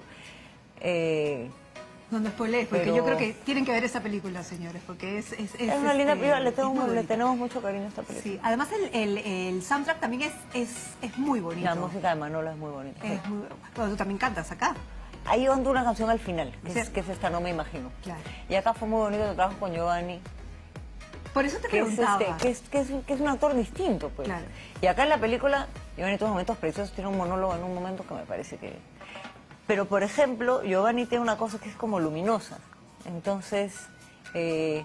Eh, no, no spoilees, porque pero... yo creo que tienen que ver esa película, señores, porque es... Es, es, es una linda este, película, le, tengo, le tenemos mucho cariño a esta película. Sí, además el, el, el soundtrack también es, es, es muy bonito. La música de Manolo es muy bonita. Es muy, bueno, tú también cantas acá. Ahí ando una canción al final, que es, que es esta No Me Imagino. Claro. Y acá fue muy bonito el trabajo con Giovanni. Por eso te que preguntaba. Es este, que, es, que, es, que es un actor distinto, pues. Claro. Y acá en la película, Giovanni tiene momentos preciosos, tiene un monólogo en un momento que me parece que... Pero, por ejemplo, Giovanni tiene una cosa que es como luminosa. Entonces, eh,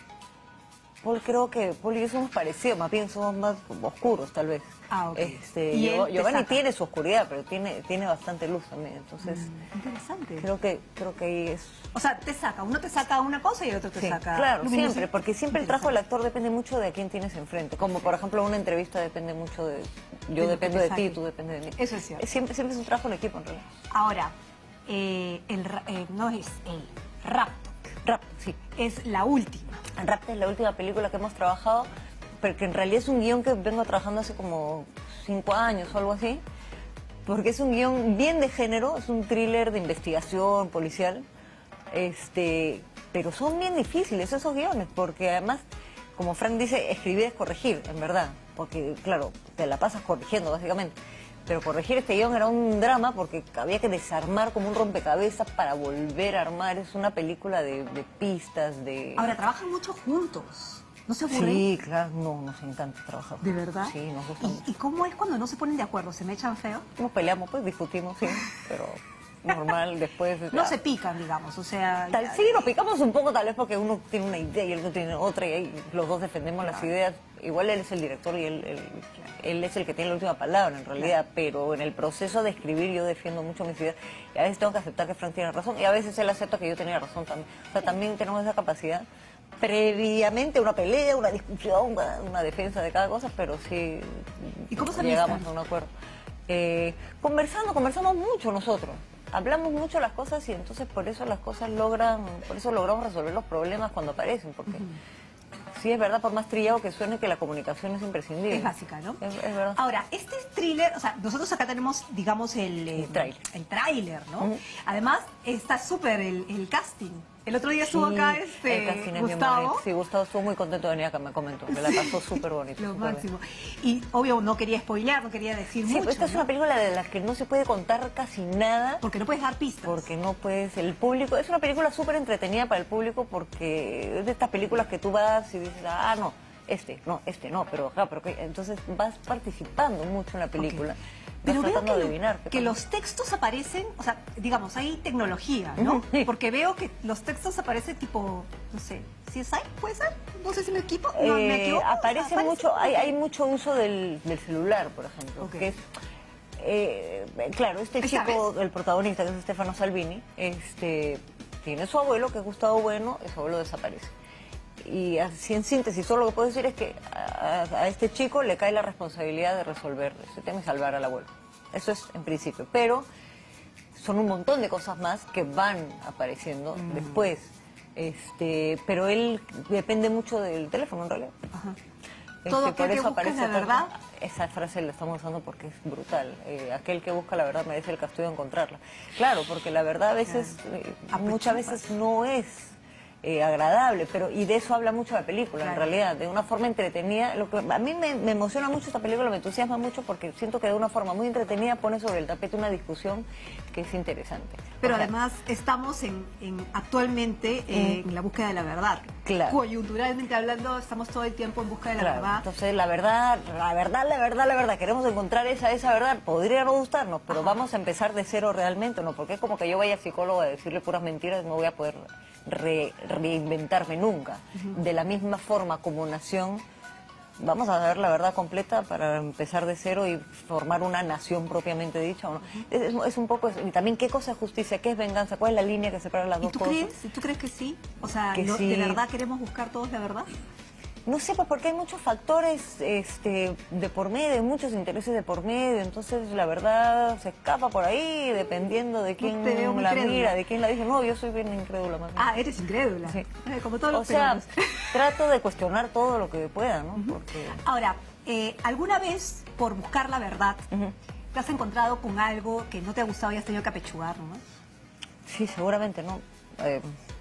Paul creo que Paul y yo somos parecidos, más bien somos más oscuros, tal vez. Ah, ok. Este, ¿Y Gio- él te Giovanni saca? tiene su oscuridad, pero tiene, tiene bastante luz también. Entonces, Mm, interesante. creo que, creo que ahí es... O sea, te saca, uno te saca una cosa y el otro te Sí, saca... claro, luminosa. siempre, porque siempre el trabajo del actor depende mucho de a quién tienes enfrente. Como, por ejemplo, una entrevista depende mucho de... Yo lo que dependo te de ti, saque. tú dependes de mí. Eso es cierto. Siempre, siempre es un trabajo en equipo, en realidad. Ahora, eh, el, ra- eh, no es el Rapto, Rap, sí. es la última. Rap es la última película que hemos trabajado, porque en realidad es un guión que vengo trabajando hace como cinco años o algo así, porque es un guión bien de género, es un thriller de investigación policial, este, pero son bien difíciles esos guiones, porque además, como Frank dice, escribir es corregir, en verdad, porque claro, te la pasas corrigiendo básicamente. Pero corregir este guión era un drama porque había que desarmar como un rompecabezas para volver a armar. Es una película de, de pistas, de... Ahora, trabajan mucho juntos. ¿No se aburren? Sí, claro, no, nos encanta trabajar. ¿De verdad? Sí, nos gusta mucho. ¿Y, ¿Y cómo es cuando no se ponen de acuerdo? ¿Se me echan feo? Nos peleamos, pues discutimos, sí, pero normal después... No ya. se pican, digamos, o sea... Tal, ya- sí, nos picamos un poco tal vez porque uno tiene una idea y el otro tiene otra y ahí los dos defendemos las ideas. Igual él es el director y él, él, él es el que tiene la última palabra en realidad, pero en el proceso de escribir yo defiendo mucho mis ideas y a veces tengo que aceptar que Frank tiene razón y a veces él acepta que yo tenía razón también. O sea, también tenemos esa capacidad. Previamente una pelea, una discusión, una, una defensa de cada cosa, pero sí ¿Y cómo se llegamos alistan? a un acuerdo. Eh, conversando, conversamos mucho nosotros. Hablamos mucho las cosas y entonces por eso las cosas logran, por eso logramos resolver los problemas cuando aparecen, porque sí es verdad, por más trillado que suene, que la comunicación es imprescindible. Es básica, ¿no? Es, es verdad. Ahora, este thriller, o sea, nosotros acá tenemos, digamos, el, eh, El tráiler. el tráiler, ¿no? Ujú. Además, está súper el, el casting. El otro día estuvo Sí, acá este, el casting es bien Gustavo. bonito. Sí, Gustavo estuvo muy contento de venir acá, me comentó. Me la pasó súper bonito. Lo súper máximo. Y obvio no quería spoilear, no quería decir Sí, mucho. pues esta es ¿no? una película de la que no se puede contar casi nada. Porque no puedes dar pistas. Porque no puedes, el público, es una película súper entretenida para el público porque es de estas películas que tú vas y dices, ah, no, este, no, este, no, pero, ah, pero que- entonces vas participando mucho en la película. Ok. Vas Pero veo tratando que, de lo- adivinar. que los textos aparecen, o sea, digamos, hay tecnología, ¿no? Ujú, sí. Porque veo que los textos aparecen tipo, no sé, ¿C S I puede ser? No sé si me equipo, no, me Eh, equivoco. aparece Aparece mucho, hay, mucho. hay mucho uso del, del celular, por ejemplo, Ok. que es, eh, claro, este ¿Esa chico, el protagonista, que es Stefano Salvini, este, tiene su abuelo, que es Gustavo Bueno, y su abuelo desaparece. Y así en síntesis, solo lo que puedo decir es que a, a este chico le cae la responsabilidad de resolver ese tema y salvar al abuelo. Eso es en principio, pero son un montón de cosas más que van apareciendo Mm. después. Este, pero él depende mucho del teléfono en realidad. Ajá. Este, Todo por aquel que eso busca aparece la tanto. verdad. Esa frase la estamos usando porque es brutal. Eh, aquel que busca la verdad merece el castigo de encontrarla. Claro, porque la verdad a veces, eh, muchas veces no es eh, agradable, pero y de eso habla mucho la película, Claro. en realidad, de una forma entretenida. Lo que a mí me, me emociona mucho esta película, me entusiasma mucho porque siento que de una forma muy entretenida pone sobre el tapete una discusión que es interesante. Pero O sea, además estamos en, en actualmente eh, en la búsqueda de la verdad. Claro. Coyunturalmente hablando, estamos todo el tiempo en busca de la Claro, verdad. entonces la verdad, la verdad, la verdad, la verdad, queremos encontrar esa, esa verdad, podría no gustarnos, pero vamos a empezar de cero realmente, ¿no? Porque es como que yo vaya a psicólogo a decirle puras mentiras, no voy a poder re- reinventarme nunca. De la misma forma como nación, vamos a ver la verdad completa para empezar de cero y formar una nación propiamente dicha, ¿o no? Es, es- es un poco eso. Y también qué cosa es justicia, qué es venganza, cuál es la línea que separa las ¿Y dos tú cosas. crees? ¿Tú crees que sí? O sea, Que ¿lo- sí. ¿de verdad queremos buscar todos la verdad? No sé, pues porque hay muchos factores este, de por medio, hay muchos intereses de por medio, entonces la verdad se escapa por ahí dependiendo de quién te veo muy la crédula. mira, de quién la dice. No, yo soy bien incrédula más bien. Ah, eres incrédula. Sí. Eh, Como todos O los sea, peruanos. trato de cuestionar todo lo que pueda, ¿no? Porque... Ahora, eh, ¿alguna vez por buscar la verdad te has encontrado con algo que no te ha gustado y has tenido que apechugar, ¿no? Sí, seguramente, ¿no? Eh,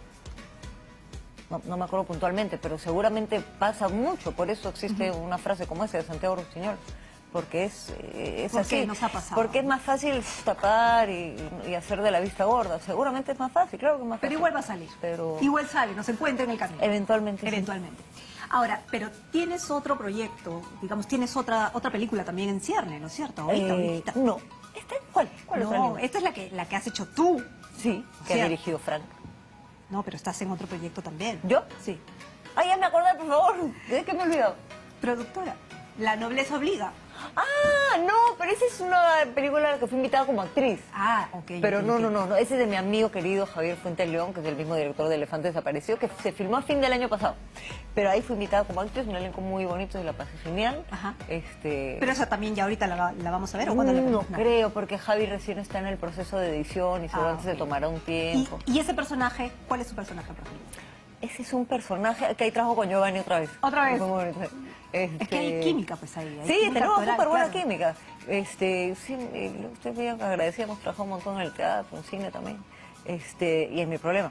no, no me acuerdo puntualmente, pero seguramente pasa mucho, por eso existe una frase como esa de Santiago Rustiñol, porque es, eh, es ¿Por así. qué nos ha pasado? Porque es más fácil tapar y, y hacer de la vista gorda, seguramente es más fácil, claro que es más Pero fácil. igual va a salir. Pero Igual sale, nos encuentra en el camino. eventualmente. sí. Eventualmente. Ahora, pero tienes otro proyecto, digamos, tienes otra otra película también en cierne, ¿no es cierto? Ahorita, Eh, ahorita. no. ¿Este? ¿Cuál? ¿Cuál es la No, línea? esta es la que, la que has hecho tú. Sí, que ha Cierto. dirigido Frank. No, pero estás en otro proyecto también. ¿Yo? Sí. Ay, ya me acordé, por favor. ¿De qué me he olvidado? Productora. La nobleza obliga. Ah, no, pero esa es una película a la que fui invitada como actriz. Ah, ok. Pero ok, no, ok. no, no, no, ese es de mi amigo querido Javier Fuentes León, que es el mismo director de Elefante Desaparecido, que se filmó a fin del año pasado. Pero ahí fui invitada como actriz, un elenco muy bonito, y la pasé genial. Ajá. Este... Pero esa también ya ahorita la, la vamos a ver, ¿o cuándo la No vemos? creo, porque Javi recién está en el proceso de edición y seguramente ok. se tomará un ¿Y, tiempo. y ese personaje, cuál es su personaje, por ejemplo? Ese es un personaje que ahí trabajo con Giovanni otra vez. ¿Otra vez? Fue muy bonito. Es que hay Este, química, pues ahí. hay Sí, química tenemos actoral, súper buena claro. química. Este, sí, eh, usted bien agradecida, hemos trabajado un montón en el teatro, en cine también. Este, y es mi problema.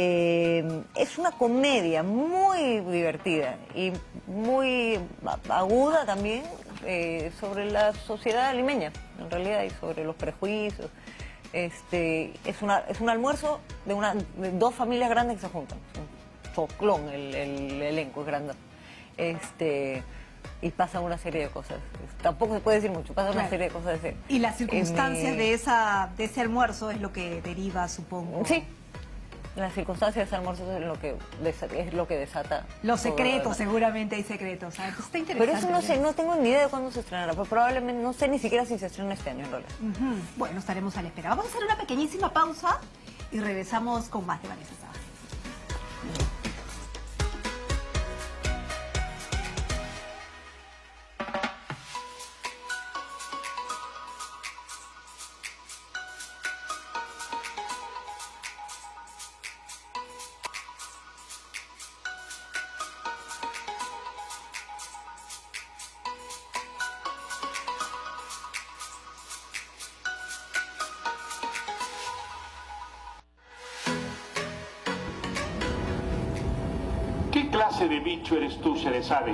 Eh, es una comedia muy divertida y muy a- aguda también eh, sobre la sociedad limeña, en realidad, y sobre los prejuicios. Este, es una es un almuerzo de una de dos familias grandes que se juntan. Es un choclón el, el elenco, es grande. Este, y pasan una serie de cosas. Tampoco se puede decir mucho, pasan una Claro. serie de cosas. De, Y las circunstancias eh, de esa de ese almuerzo es lo que deriva, supongo. Sí, las circunstancias de ese almuerzo es lo que, desa- es lo que desata. Los todo lo secretos, demás. seguramente hay secretos. Ah, entonces está interesante. Pero eso no sé, ¿no? no tengo ni idea de cuándo se estrenará, pero probablemente, no sé ni siquiera si se estrena este año en realidad. Ujú. Bueno, estaremos a la espera. Vamos a hacer una pequeñísima pausa y regresamos con más de Vanessa Sábado. clase de bicho eres tú, Sherezade?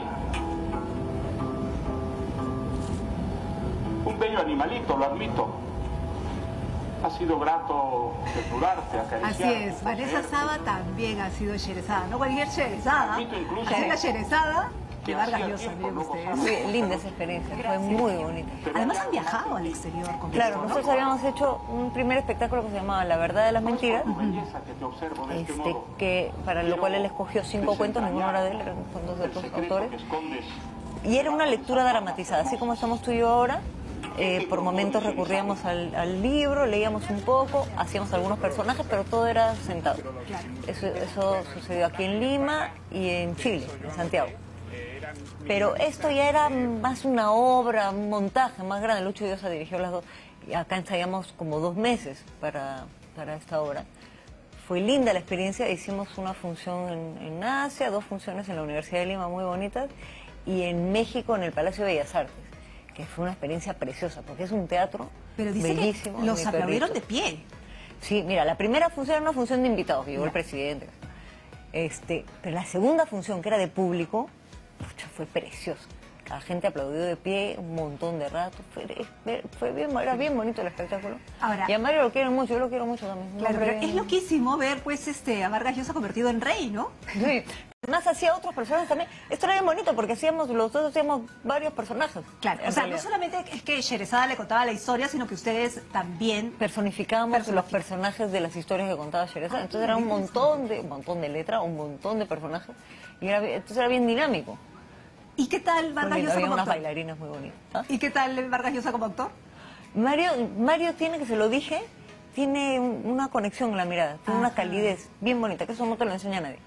Un bello animalito, lo admito. Ha sido grato desnudarte, acariciar. Así es, Vanessa Saba también ha sido Sherezada, no cualquier Sherezada, así es la Sherezada de Vargas Llosa, miren ustedes. Muy linda esa experiencia, fue muy bonita. Además han viajado al exterior con Claro, esto, ¿no? nosotros habíamos hecho un primer espectáculo que se llamaba La Verdad de las Mentiras, este, que, para lo cual él escogió cinco cuentos, ninguno era de él, eran fondos de otros autores. Y era una lectura dramatizada, así como estamos tú y yo ahora. Eh, por momentos recurríamos al, al libro, leíamos un poco, hacíamos algunos personajes, pero todo era sentado. Eso, eso sucedió aquí en Lima y en Chile, en Santiago. Pero esto ya era más una obra, un montaje más grande. Lucho Llosa dirigió las dos. Y acá ensayamos como dos meses para, para esta obra. Fue linda la experiencia, hicimos una función en, en Asia, dos funciones en la Universidad de Lima muy bonitas, y en México en el Palacio de Bellas Artes, que fue una experiencia preciosa, porque es un teatro Pero dice bellísimo. que los mi aplaudieron perrito. de pie. Sí, mira, la primera función era una función de invitados, que llegó el presidente. Este, pero la segunda función, que era de público, pucha, fue preciosa. La gente aplaudió de pie un montón de rato. Fue, fue bien, era bien bonito el espectáculo. Ahora, y a Mario lo quieren mucho, yo lo quiero mucho también. Claro, pero Hombre, es loquísimo ver pues este a Vargas Llosa convertido en rey, ¿no? Sí. Además hacía otros personajes también. Esto era bien bonito porque hacíamos, los dos hacíamos varios personajes. Claro, o sea, realidad. no solamente es que Sherezada le contaba la historia, sino que ustedes también personificábamos los personajes de las historias que contaba Sherezada. Entonces era un montón de, un montón de letras, un montón de personajes. Y era, entonces era bien dinámico. ¿Y qué tal Vargas Llosa Había como unas actor? bailarinas muy bonitas. ¿Ah? ¿Y qué tal Vargas Llosa como actor? Mario, Mario tiene, que se lo dije, tiene un- una conexión en la mirada, tiene una Ajá. calidez bien bonita, que eso no te lo enseña nadie.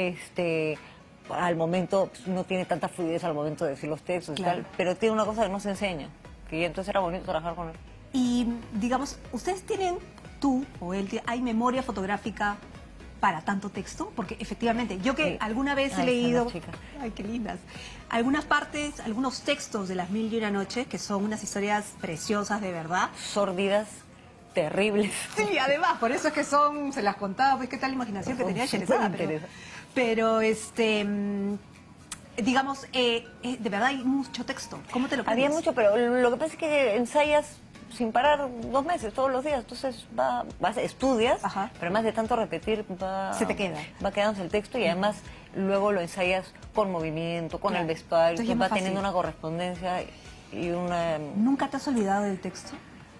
Este, al momento, pues, no tiene tanta fluidez al momento de decir los textos y Claro. tal, pero tiene una cosa que no se enseña, que entonces era bonito trabajar con él. Y digamos, ¿ustedes tienen, tú o él, hay memoria fotográfica para tanto texto? Porque efectivamente, yo que Sí. alguna vez he Ahí están leído, las chicas. ay, qué lindas, algunas partes, algunos textos de Las Mil y Una Noches, que son unas historias preciosas de verdad. Sórdidas, terribles. Sí, además, por eso es que son, se las contaba, pues qué tal la imaginación que Son tenía súper Sherezada. Pero, interesantes. pero, este, mm, digamos, eh, eh, de verdad hay mucho texto. ¿Cómo te lo Había aprendes? mucho, pero lo que pasa es que ensayas sin parar dos meses, todos los días, entonces va, vas, estudias, pero además de tanto repetir, va, Se te queda. va quedándose el texto y además luego lo ensayas con movimiento, con Claro. el vestuario, Entonces ya entonces más va teniendo fácil. una correspondencia y una... ¿Nunca te has olvidado del texto?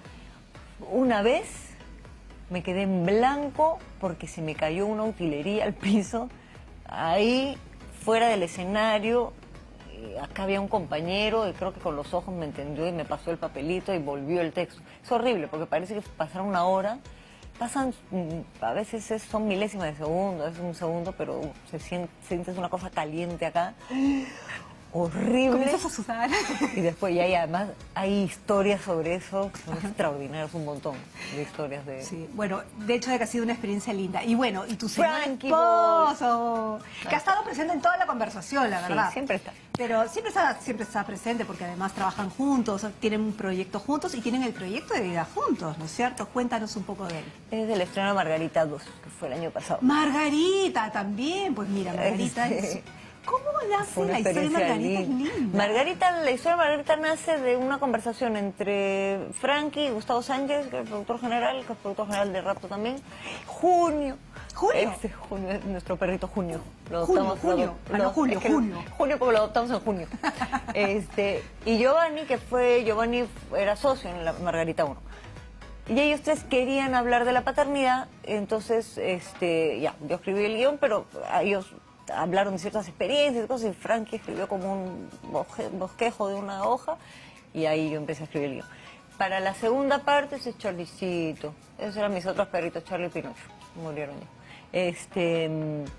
Una vez me quedé en blanco porque se me cayó una utilería al piso, ahí fuera del escenario. eh, Acá había un compañero y creo que con los ojos me entendió y me pasó el papelito y volvió el texto. Es horrible porque parece que pasaron una hora, pasan, mm, a veces es- son milésimas de segundo, es un segundo, pero se siente, sientes una cosa caliente acá. Horrible. Comienzas a sudar. Y después ya hay, además hay historias sobre eso que son extraordinarias, un montón de historias de... Sí, bueno, de hecho de que ha sido una experiencia linda. Y bueno, y tu señor Frankie esposo, que ha estado presente en toda la conversación, la Sí, verdad. siempre está. Pero siempre está, siempre está presente porque además trabajan juntos, tienen un proyecto juntos y tienen el proyecto de vida juntos, ¿no es cierto? Cuéntanos un poco de él. Es del estreno de Margarita dos, que fue el año pasado. Margarita también, pues mira, Margarita Sí. es... ¿Cómo nace Fue una la historia de experiencia Margarita? Es linda. linda. Margarita, la historia de Margarita nace de una conversación entre Frankie y Gustavo Sánchez, que es el productor general, que es productor general de Rapto también. Junio. ¿Junio? Este junio es nuestro perrito Junio. Lo Junio, adoptamos- junio. lo- Ah, no, lo- julio, es que junio. Junio porque lo adoptamos en junio. este, y Giovanni, que fue, Giovanni era socio en la Margarita uno. Y ellos tres querían hablar de la paternidad, entonces, este, ya, yo escribí el guión, pero a ellos hablaron de ciertas experiencias y cosas, y Frankie escribió como un bosque- bosquejo de una hoja, y ahí yo empecé a escribir el guión. Para la segunda parte, ese es Charlicito. Esos eran mis otros perritos, Charlie y Pinocho. Murieron ya. Este,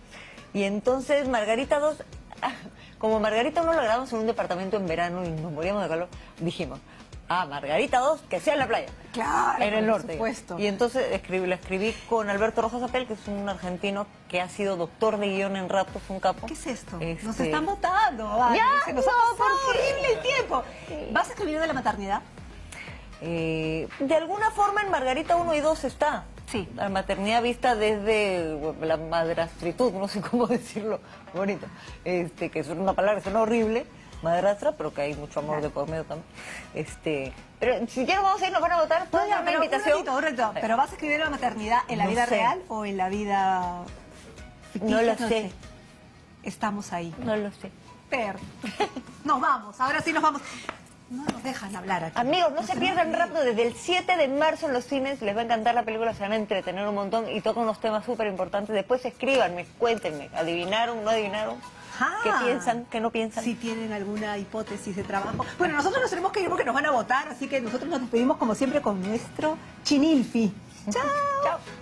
y entonces, Margarita dos, como Margarita uno lo grabamos en un departamento en verano y nos moríamos de calor, dijimos, ah, Margarita dos, que sea en la playa. Claro, En el por norte. supuesto. Y entonces escribí, la escribí con Alberto Rojas Apel, que es un argentino que ha sido doctor de guión en Rapto, fue un capo. ¿Qué es esto? Este- Nos están votando. Vale. Ya, Se nos no, ha pasado ¿por qué? horrible el tiempo. ¿Vas a escribir de la maternidad? Eh, de alguna forma en Margarita uno y dos está. Sí. La maternidad vista desde la madrastritud, no sé cómo decirlo bonito, este, que es una palabra que suena horrible, madrastra, pero que hay mucho amor de por medio también. Este, pero si ya nos vamos a ir, nos van a votar, ¿puedo dar una invitación? Un ratito, un ratito. ¿Pero vas a escribir la maternidad en la No vida sé. real o en la vida ficticia? No lo sé. Estamos ahí. No lo sé. Perfecto. Nos vamos, ahora sí nos vamos. No nos dejan hablar aquí. Amigos, no se pierdan rápido, desde el siete de marzo en los cines, les va a encantar la película, se van a entretener un montón y tocan unos temas súper importantes. Después escríbanme, cuéntenme, ¿adivinaron, no adivinaron? Ah, ¿Qué piensan, qué no piensan? Si tienen alguna hipótesis de trabajo. Bueno, nosotros nos tenemos que ir porque nos van a votar, así que nosotros nos despedimos como siempre con nuestro Chinilfi. Chao. Chao.